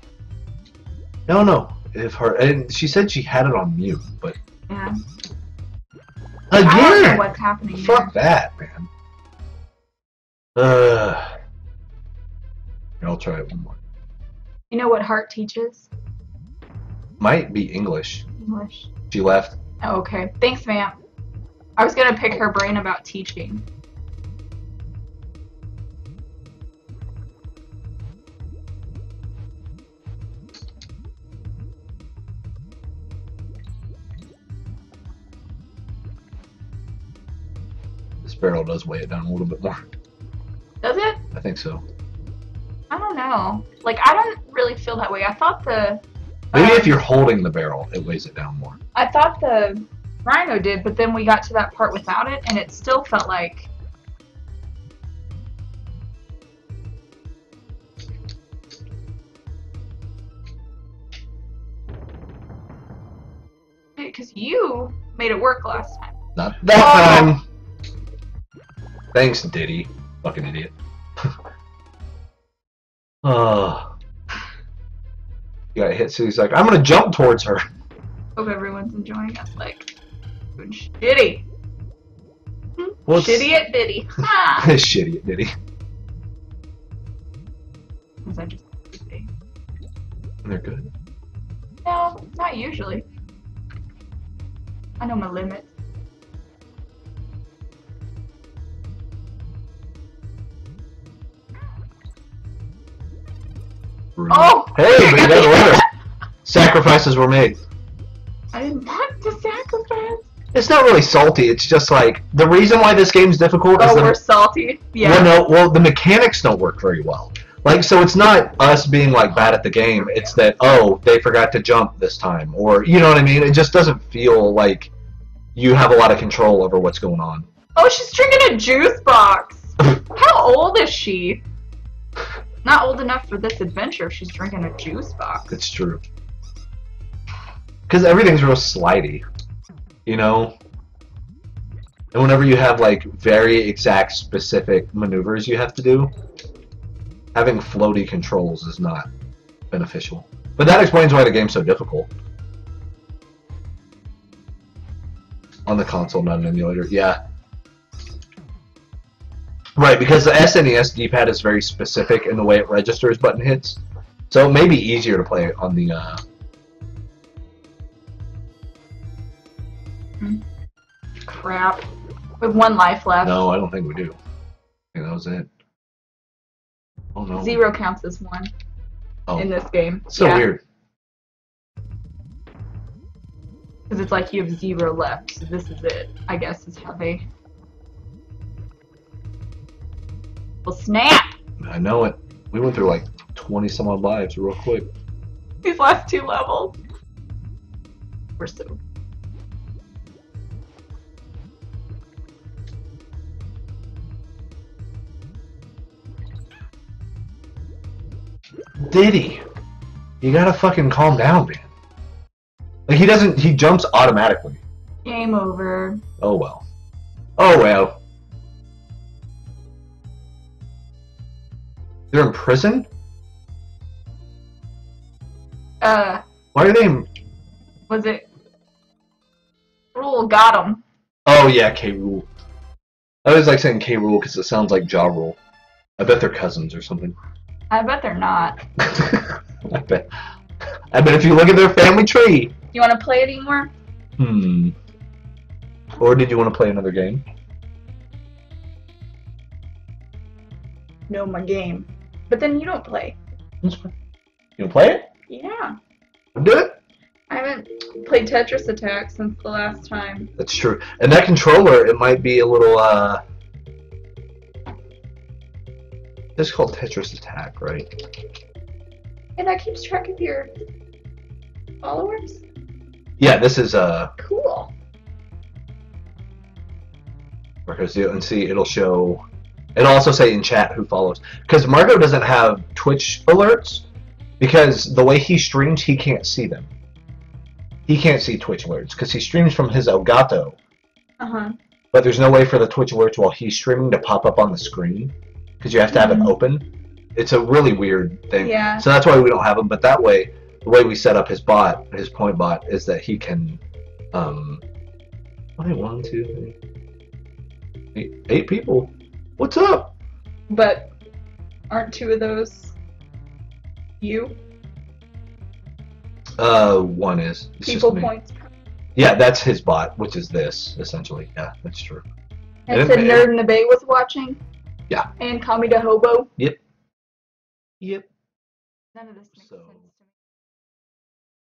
S1: No. If her and she said she had it on mute, but
S2: yeah.
S1: Again.
S2: I don't know what's happening.
S1: Fuck that, man. Here, I'll try it one more.
S2: You know what Heart teaches?
S1: Might be English.
S2: English.
S1: She left.
S2: Oh, okay. Thanks, Vamp. I was gonna pick her brain about teaching.
S1: This barrel does weigh it down a little bit more.
S2: Does it?
S1: I think so.
S2: I don't know. Like, I don't really feel that way. I thought the...
S1: Maybe if you're holding the barrel, it weighs it down more.
S2: I thought the Rhino did, but then we got to that part without it, and it still felt like... Because you made it work last time.
S1: Not that time! Thanks, Diddy. Fucking idiot. Oh. You got hit, so he's like, I'm gonna jump towards her.
S2: Hope everyone's enjoying us, like, doing shitty.
S1: Well,
S2: shitty at Diddy.
S1: Shitty at Diddy.
S2: Was I just say?
S1: They're good.
S2: No, not usually. I know my limits. Oh!
S1: Hey, but you got a winner. Sacrifices were made.
S2: I didn't want to sacrifice.
S1: It's not really salty. It's just like the reason why this game's difficult is
S2: we're salty. Yeah.
S1: Well, the mechanics don't work very well. Like, so it's not us being like bad at the game. It's that they forgot to jump this time, or you know what I mean. It just doesn't feel like you have a lot of control over what's going on.
S2: Oh, she's drinking a juice box. How old is she? Not old enough for this adventure if she's drinking a juice box.
S1: It's true. Because everything's real slidey, you know? And whenever you have, like, very exact, specific maneuvers you have to do, having floaty controls is not beneficial. But that explains why the game's so difficult. On the console, not an emulator. Yeah. Right, because the SNES D-pad is very specific in the way it registers button hits. So it may be easier to play on the...
S2: Crap. We have 1 life left.
S1: No, I don't think we do. I think that was it. Oh no.
S2: 0 counts as 1 in this game.
S1: So weird.
S2: Because it's like you have 0 left, so this is it, I guess, is how they... Well, snap!
S1: I know it. We went through like 20 some odd lives real quick.
S2: These last 2 levels. We're so...
S1: Diddy, you gotta fucking calm down, man. Like he jumps automatically.
S2: Game over.
S1: Oh well. Oh well. They're in prison? Why are they in...
S2: Was it... Rule got him.
S1: Oh yeah, K. Rool. I always like saying K. Rool because it sounds like Ja Rule. I bet they're cousins or something.
S2: I bet they're not.
S1: I bet if you look at their family tree.
S2: You want to play it anymore?
S1: Or did you want to play another game?
S2: No, my game. But then you don't play.
S1: That's fine. You want to play it?
S2: Yeah.
S1: Do it?
S2: I haven't played Tetris Attack since the last time.
S1: That's true. And that controller, it might be a little, It's called Tetris Attack, right?
S2: And that keeps track of your followers?
S1: Yeah, this is,
S2: Cool.
S1: Marco's and see, it'll show... It'll also say in chat who follows. Because Marco doesn't have Twitch alerts, because the way he streams, he can't see them. He can't see Twitch alerts, because he streams from his Elgato.
S2: Uh-huh.
S1: But there's no way for the Twitch alerts while he's streaming to pop up on the screen, because you have to have it open. It's a really weird thing.
S2: Yeah.
S1: So that's why we don't have them, but that way, the way we set up his bot, his point bot, is that he can, 1, 2, 3, 8 people. What's up?
S2: But aren't 2 of those you?
S1: 1 is. It's
S2: People
S1: just me.
S2: points.
S1: Yeah, that's his bot, which is this, essentially. Yeah, that's true.
S2: And said Nerd in the Bay was watching?
S1: Yeah.
S2: And Kami the Hobo?
S1: Yep. Yep.
S2: None of this makes sense.